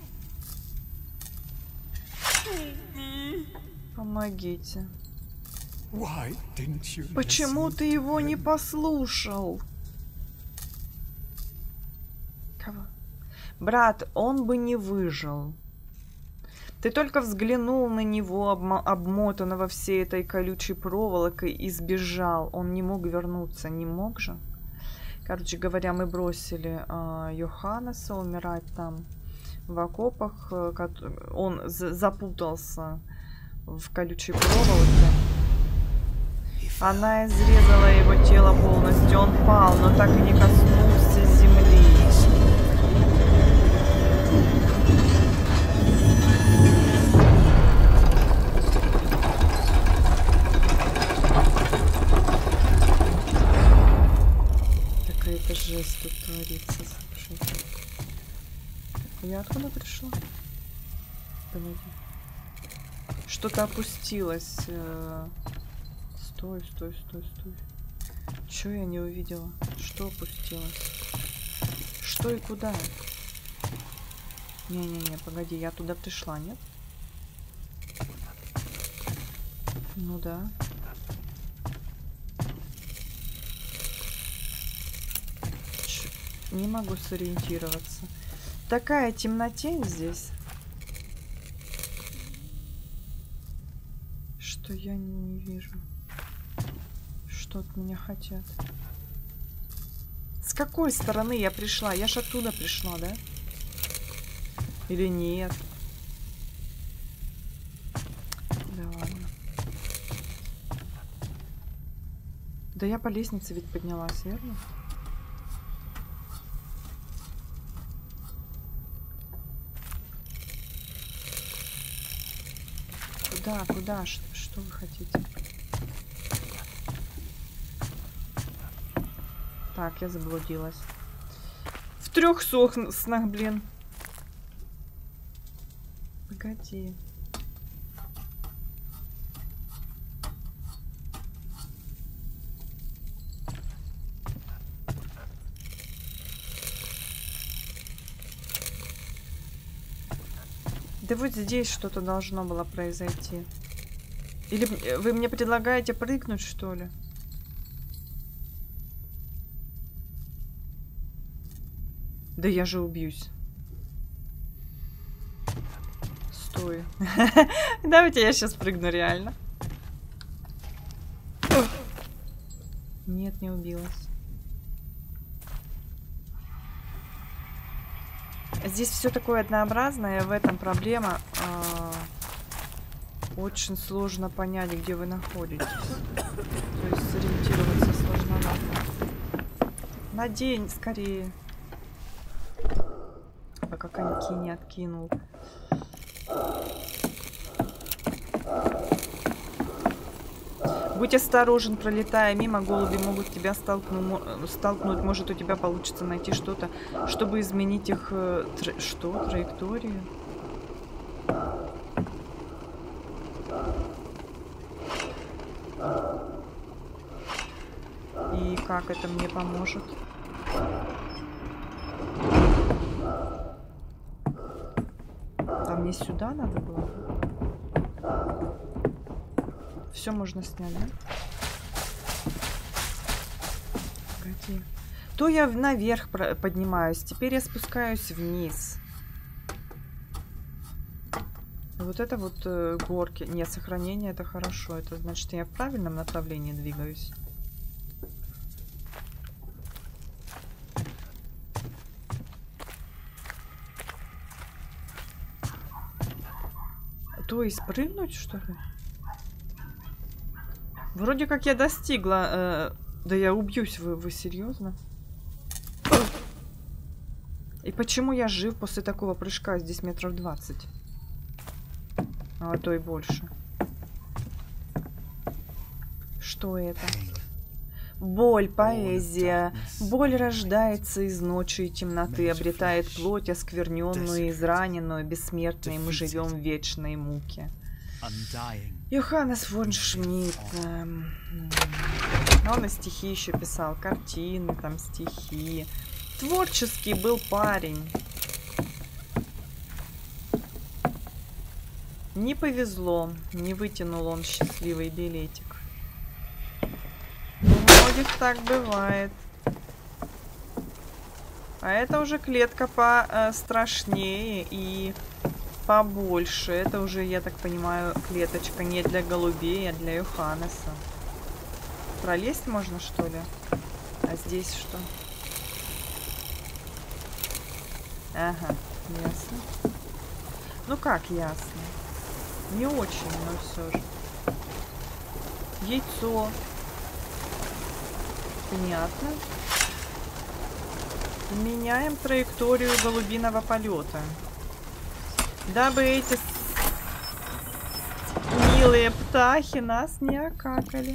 Помогите. Почему ты его не послушал? Кого? Брат, он бы не выжил. Ты только взглянул на него, обмотанного всей этой колючей проволокой, и сбежал. Он не мог вернуться, не мог же? Короче говоря, мы бросили э, Йоханнеса умирать там в окопах. Он запутался в колючей проволоке. Она изрезала его тело полностью. Он пал, но так и не коснулся земли. Какая-то жесть тут творится. Слушайте. Я откуда пришла? Погоди. Что-то опустилось. Стой, стой, стой, стой. Чё я не увидела? Что опустилось? Что и куда? Не-не-не, погоди, я туда пришла, нет? Ну да. Ч не могу сориентироваться. Такая темнотень здесь, что я не вижу. Что от меня хотят? С какой стороны я пришла? Я ж оттуда пришла, да? Или нет? Да ладно. Да я по лестнице ведь поднялась, верно? Куда, куда? Что, что вы хотите? Так, я заблудилась. В трех снах, блин. Погоди. Да вот здесь что-то должно было произойти. Или вы мне предлагаете прыгнуть, что ли? Да я же убьюсь. Стой. Давайте я сейчас прыгну, реально. Нет, не убилась. Здесь все такое однообразное, в этом проблема. Очень сложно понять, где вы находитесь. То есть сориентироваться сложновато. Надень скорее. Пока коньки не откинул. Будь осторожен, пролетая мимо, голуби могут тебя столкнуть. столкнуть. Может, у тебя получится найти что-то, чтобы изменить их... Тра... Что? Траекторию? И как это мне поможет? А мне сюда надо было? Все можно снять, да? Погоди. То я наверх поднимаюсь, теперь я спускаюсь вниз. Вот это вот э, горки. Нет, сохранение это хорошо. Это значит, я в правильном направлении двигаюсь. То есть прыгнуть, что ли? Вроде как я достигла. Э, да я убьюсь, вы, вы серьезно? И почему я жив после такого прыжка? Здесь метров двадцать. А то и больше. Что это? Боль, поэзия. Боль рождается из ночи и темноты, обретает плоть, оскверненную и израненную, бессмертной, мы живем в вечной муке. Йоханнес фон Шмидт. Он и стихи еще писал, картины, там стихи. Творческий был парень. Не повезло, не вытянул он счастливый билетик. Многих так бывает. А это уже клетка пострашнее и побольше. Это уже, я так понимаю, клеточка не для голубей, а для Йоханнеса. Пролезть можно, что ли? А здесь что? Ага, ясно. Ну как ясно? Не очень, но все же. Яйцо. Понятно. Меняем траекторию голубиного полета. Дабы эти милые птахи нас не окакали.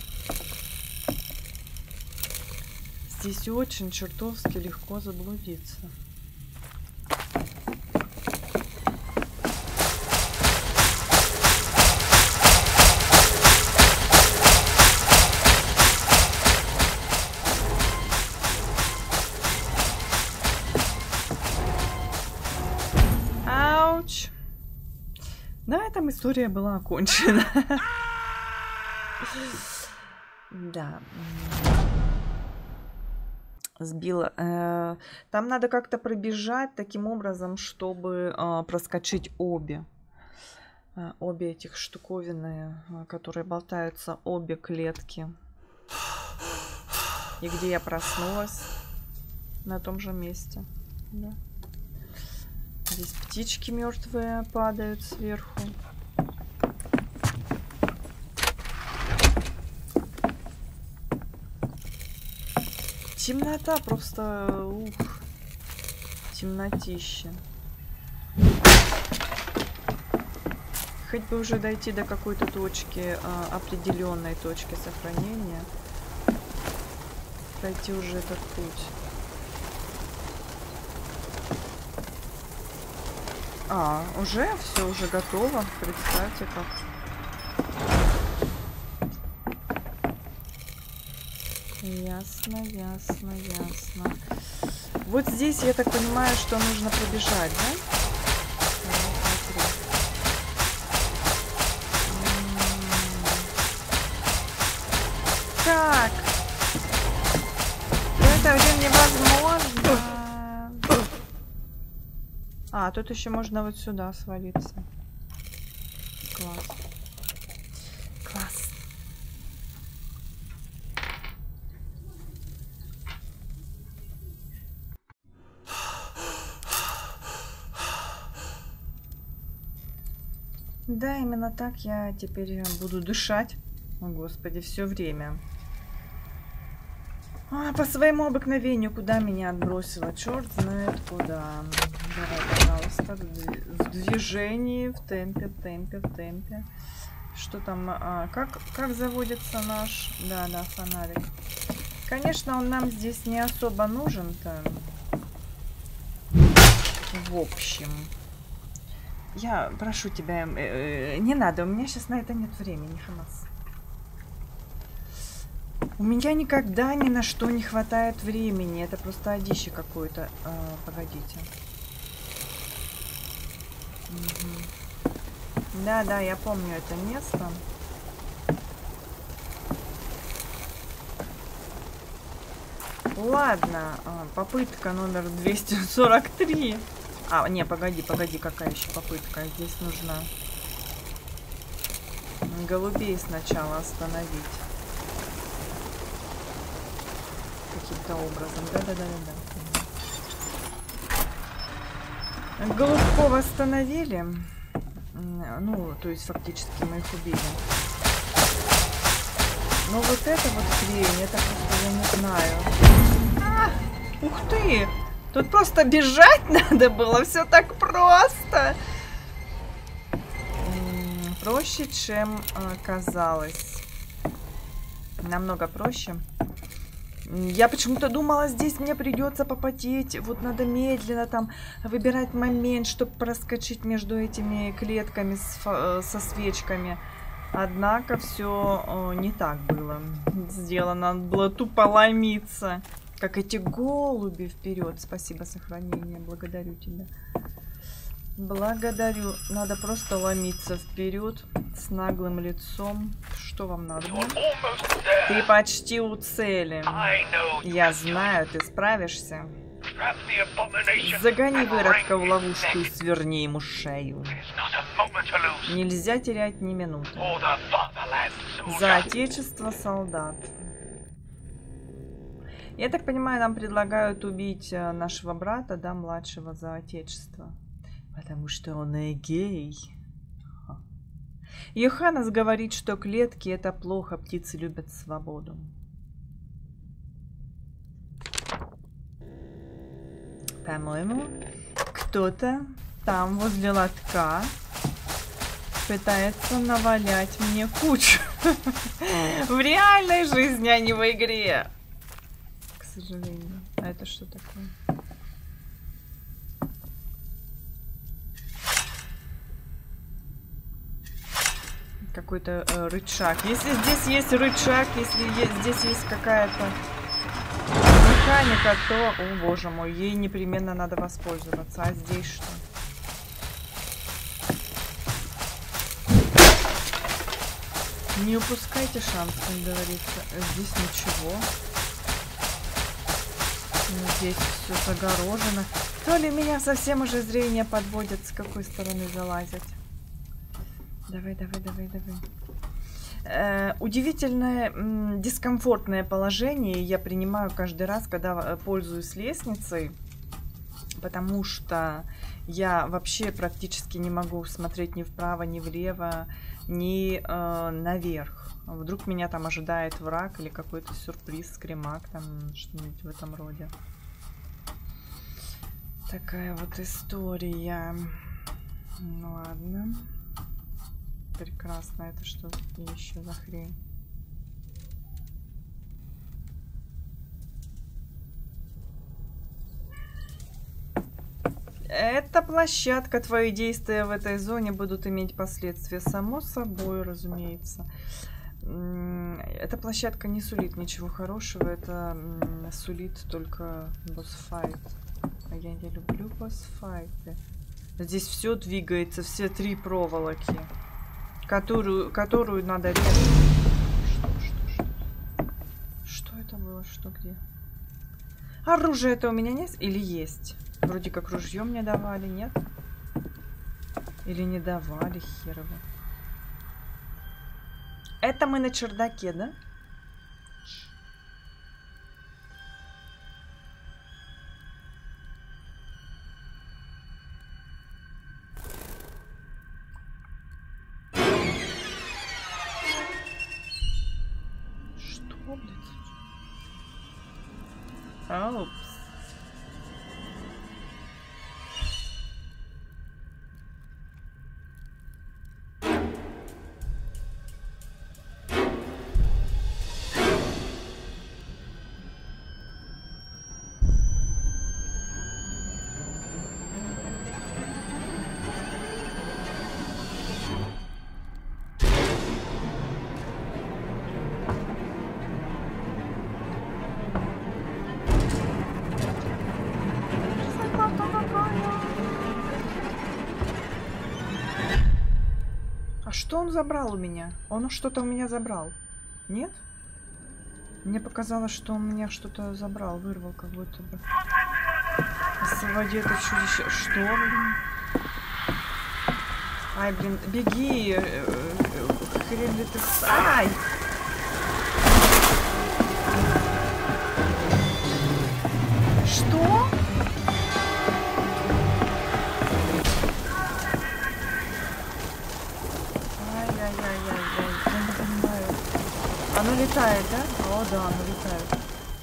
Здесь очень чертовски легко заблудиться. Ауч. На этом история была окончена. Да. Сбила. Там надо как-то пробежать таким образом, чтобы проскочить обе. Обе этих штуковины, которые болтаются, обе клетки. И где я проснулась? На том же месте. Да. Здесь птички мертвые падают сверху. Темнота просто, ух, темнотища. Хоть бы уже дойти до какой-то точки, а, определенной точки сохранения. Пройти уже этот путь. А, уже? Все уже готово. Представьте, как. Ясно, ясно, ясно. Вот здесь, я так понимаю, что нужно пробежать, да? Как? Это уже невозможно. А, тут еще можно вот сюда свалиться. Класс. Класс. Да, именно так я теперь буду дышать. О, Господи, все время. А, по своему обыкновению, куда меня отбросило? Черт знает куда. Давай, пожалуйста, в движении, в темпе, в темпе, в темпе. Что там? А, как, как заводится наш... Да, да, фонарик. Конечно, он нам здесь не особо нужен-то. В общем... Я прошу тебя, э, не надо, у меня сейчас на это нет времени, Хамас. У меня никогда ни на что не хватает времени. Это просто одище какое-то. Э, погодите. Угу. Да, да, я помню это место. Ладно, попытка номер двести сорок три. А, не, погоди, погоди, какая еще попытка? Здесь нужно голубей сначала остановить. Каким-то образом. Да-да-да-да. Голубков остановили. Ну, то есть фактически мы их убили. Но вот это вот хрень, это просто я не знаю. А, ух ты! Тут просто бежать надо было, все так просто. Проще, чем казалось. Намного проще. Я почему-то думала, здесь мне придется попотеть. Вот надо медленно там выбирать момент, чтобы проскочить между этими клетками с, со свечками. Однако все не так было сделано. Надо было тупо ломиться. Как эти голуби вперед. Спасибо, сохранение. Благодарю тебя. Благодарю. Надо просто ломиться вперед с наглым лицом. Что вам надо? Ты почти у цели. Я знаю, ты справишься. Загони выродка в ловушку и сверни ему шею. Нельзя терять ни минуты. За отечество, солдат. Я так понимаю, нам предлагают убить нашего брата, да, младшего, за отечество. Потому что он и гей. Йоханнес говорит, что клетки это плохо, птицы любят свободу. По-моему, кто-то там возле лотка пытается навалять мне кучу. В реальной жизни, а не в игре. К сожалению. А это что такое? Какой-то э, рычаг. Если здесь есть рычаг, если есть, здесь есть какая-то механика, то, о боже мой, ей непременно надо воспользоваться. А здесь что? Не упускайте шанс, как говорится. Здесь ничего. Здесь все загорожено. То ли меня совсем уже зрение подводит, с какой стороны залазить. Давай, давай, давай, давай. Э, удивительное, м, дискомфортное положение я принимаю каждый раз, когда пользуюсь лестницей, потому что я вообще практически не могу смотреть ни вправо, ни влево, ни э, наверх. Вдруг меня там ожидает враг или какой-то сюрприз, скримак, там что-нибудь в этом роде. Такая вот история. Ну ладно. Прекрасно. Это что еще за хрень? Эта площадка, твои действия в этой зоне будут иметь последствия. Само собой, разумеется. Эта площадка не сулит ничего хорошего. Это сулит только босс-файт. А я не люблю босс-файты. Здесь все двигается, все три проволоки. Которую, которую надо резать. Что, что, что? Что это было? Что, где? Оружие это у меня нет? Или есть? Вроде как ружье мне давали, нет? Или не давали, херово. Это мы на чердаке, да? Опс. Что он забрал у меня? Он что-то у меня забрал. Нет? Мне показалось, что он у меня что-то забрал, вырвал как будто бы. Освободи это чудище. Что, блин? Ай, блин, беги. Хрен ли ты... Ай! Что? Оно летает, да? О, да, оно летает.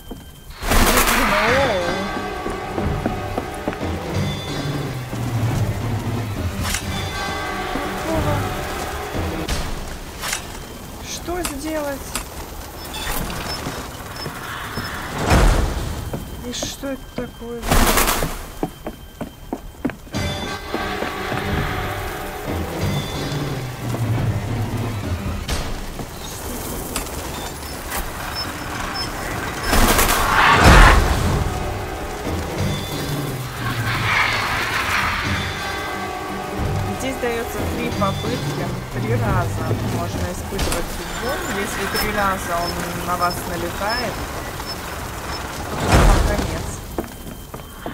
Что сделать? И что это такое? Дается три попытки, три раза можно испытывать судьбу. Если три раза он на вас налетает, то там конец.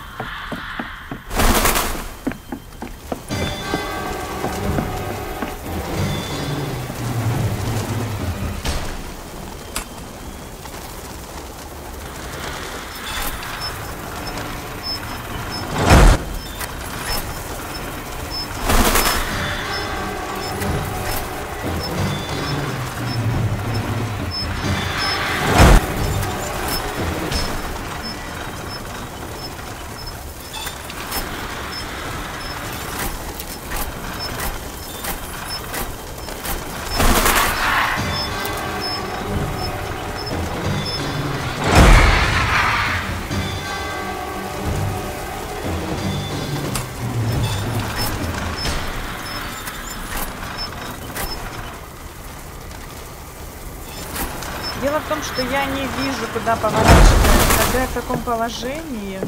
Дело в том, что я не вижу, куда поворачивать, когда я в таком положении.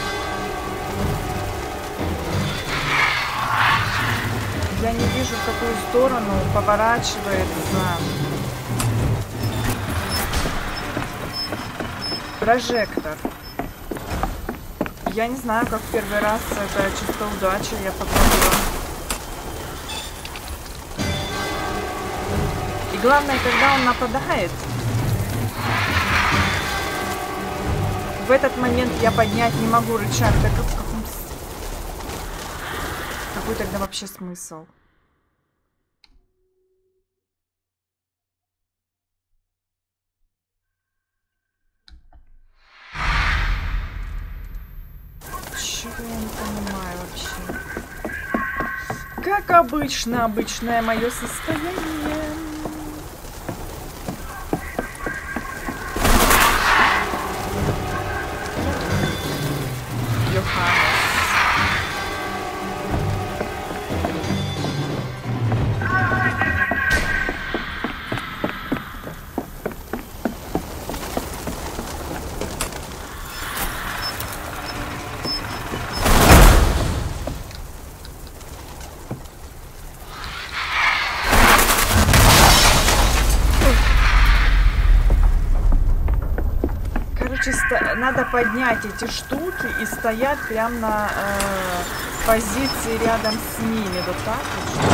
Я не вижу, в какую сторону поворачивается прожектор. Я не знаю, как в первый раз, это чисто удача, я попробовала. И главное, когда он нападает, в этот момент я поднять не могу рычаг. Так в каком... Какой тогда вообще смысл? Чего я не понимаю вообще? Как обычно, обычное мое состояние. Йоханнес. Надо поднять эти штуки и стоять прямо на э, позиции рядом с ними. Вот так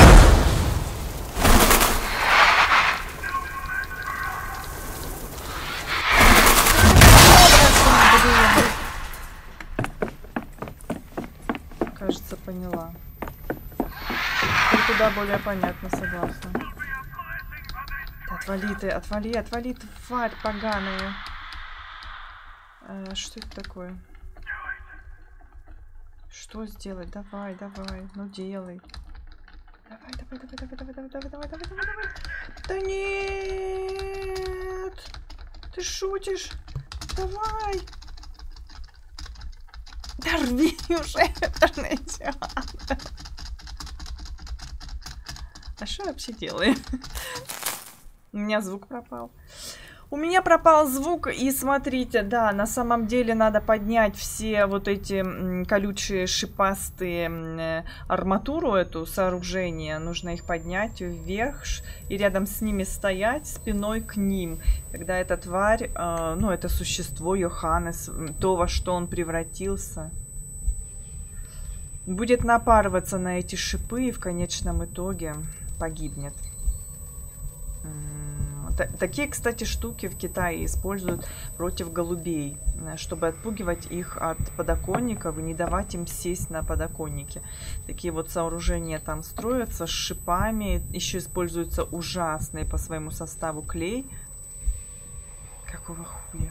вот. Кажется, поняла. Ты куда более понятно, согласна. Отвали ты, отвали, отвали, тварь поганая. А, что это такое? Что сделать? Давай, давай, ну делай. Давай, давай, давай, давай, давай, давай, давай, давай, давай, давай, давай. Да нет! Ты шутишь? Давай! Да рви уже интернете. А что я вообще делаю? У меня звук пропал. У меня пропал звук, и смотрите, да, на самом деле надо поднять все вот эти колючие шипастые арматуру, эту сооружение. Нужно их поднять вверх и рядом с ними стоять спиной к ним. Когда эта тварь, э, ну, это существо Йоханнес, то, во что он превратился, будет напарываться на эти шипы и в конечном итоге погибнет. Такие, кстати, штуки в Китае используют против голубей, чтобы отпугивать их от подоконников и не давать им сесть на подоконнике. Такие вот сооружения там строятся с шипами. Еще используется ужасный по своему составу клей. Какого хуя?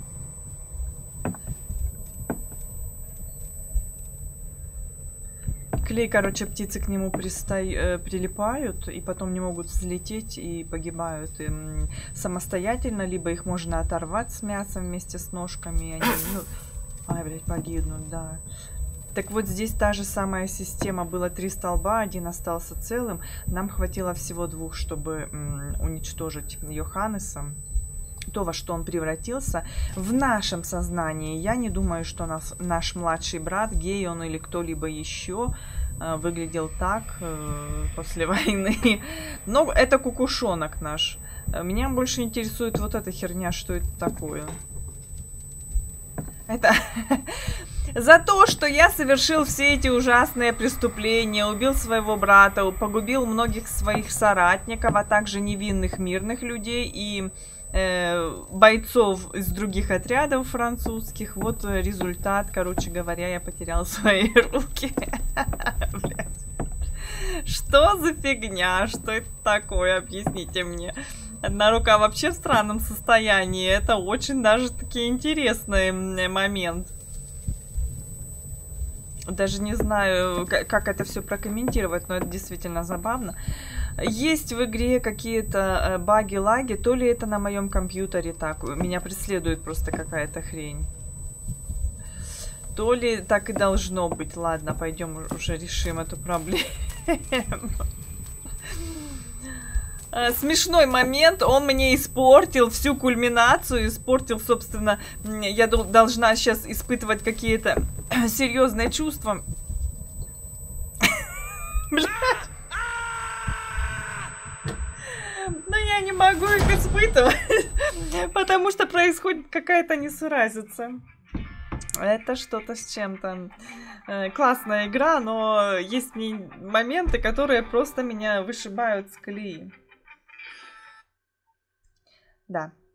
Клей, короче, птицы к нему пристай, э, прилипают и потом не могут взлететь и погибают и, самостоятельно, либо их можно оторвать с мясом вместе с ножками, и они, ну, ай, блядь, погибнут, да. Так вот, здесь та же самая система. Было три столба, один остался целым. Нам хватило всего двух, чтобы м, уничтожить Йоханнеса. То, во что он превратился. В нашем сознании я не думаю, что нас, наш младший брат, гей он или кто-либо еще, э, выглядел так э, после войны. Но это кукушонок наш. Меня больше интересует вот эта херня, что это такое. Это... За то, что я совершил все эти ужасные преступления, убил своего брата, погубил многих своих соратников, а также невинных мирных людей и э, бойцов из других отрядов французских. Вот результат, короче говоря, я потерял свои руки. Что за фигня? Что это такое? Объясните мне. Одна рука вообще в странном состоянии. Это очень даже таки интересный момент. Даже не знаю, как это все прокомментировать, но это действительно забавно. Есть в игре какие-то баги-лаги, то ли это на моем компьютере так, меня преследует просто какая-то хрень. То ли так и должно быть. Ладно, пойдем уже решим эту проблему. э, смешной момент. Он мне испортил всю кульминацию, испортил, собственно, я должна сейчас испытывать какие-то серьезные чувства. Блядь. Но я не могу их испытывать, потому что происходит какая-то несуразица. Это что-то с чем-то. Классная игра, но есть моменты, которые просто меня вышибают с колеи. Да.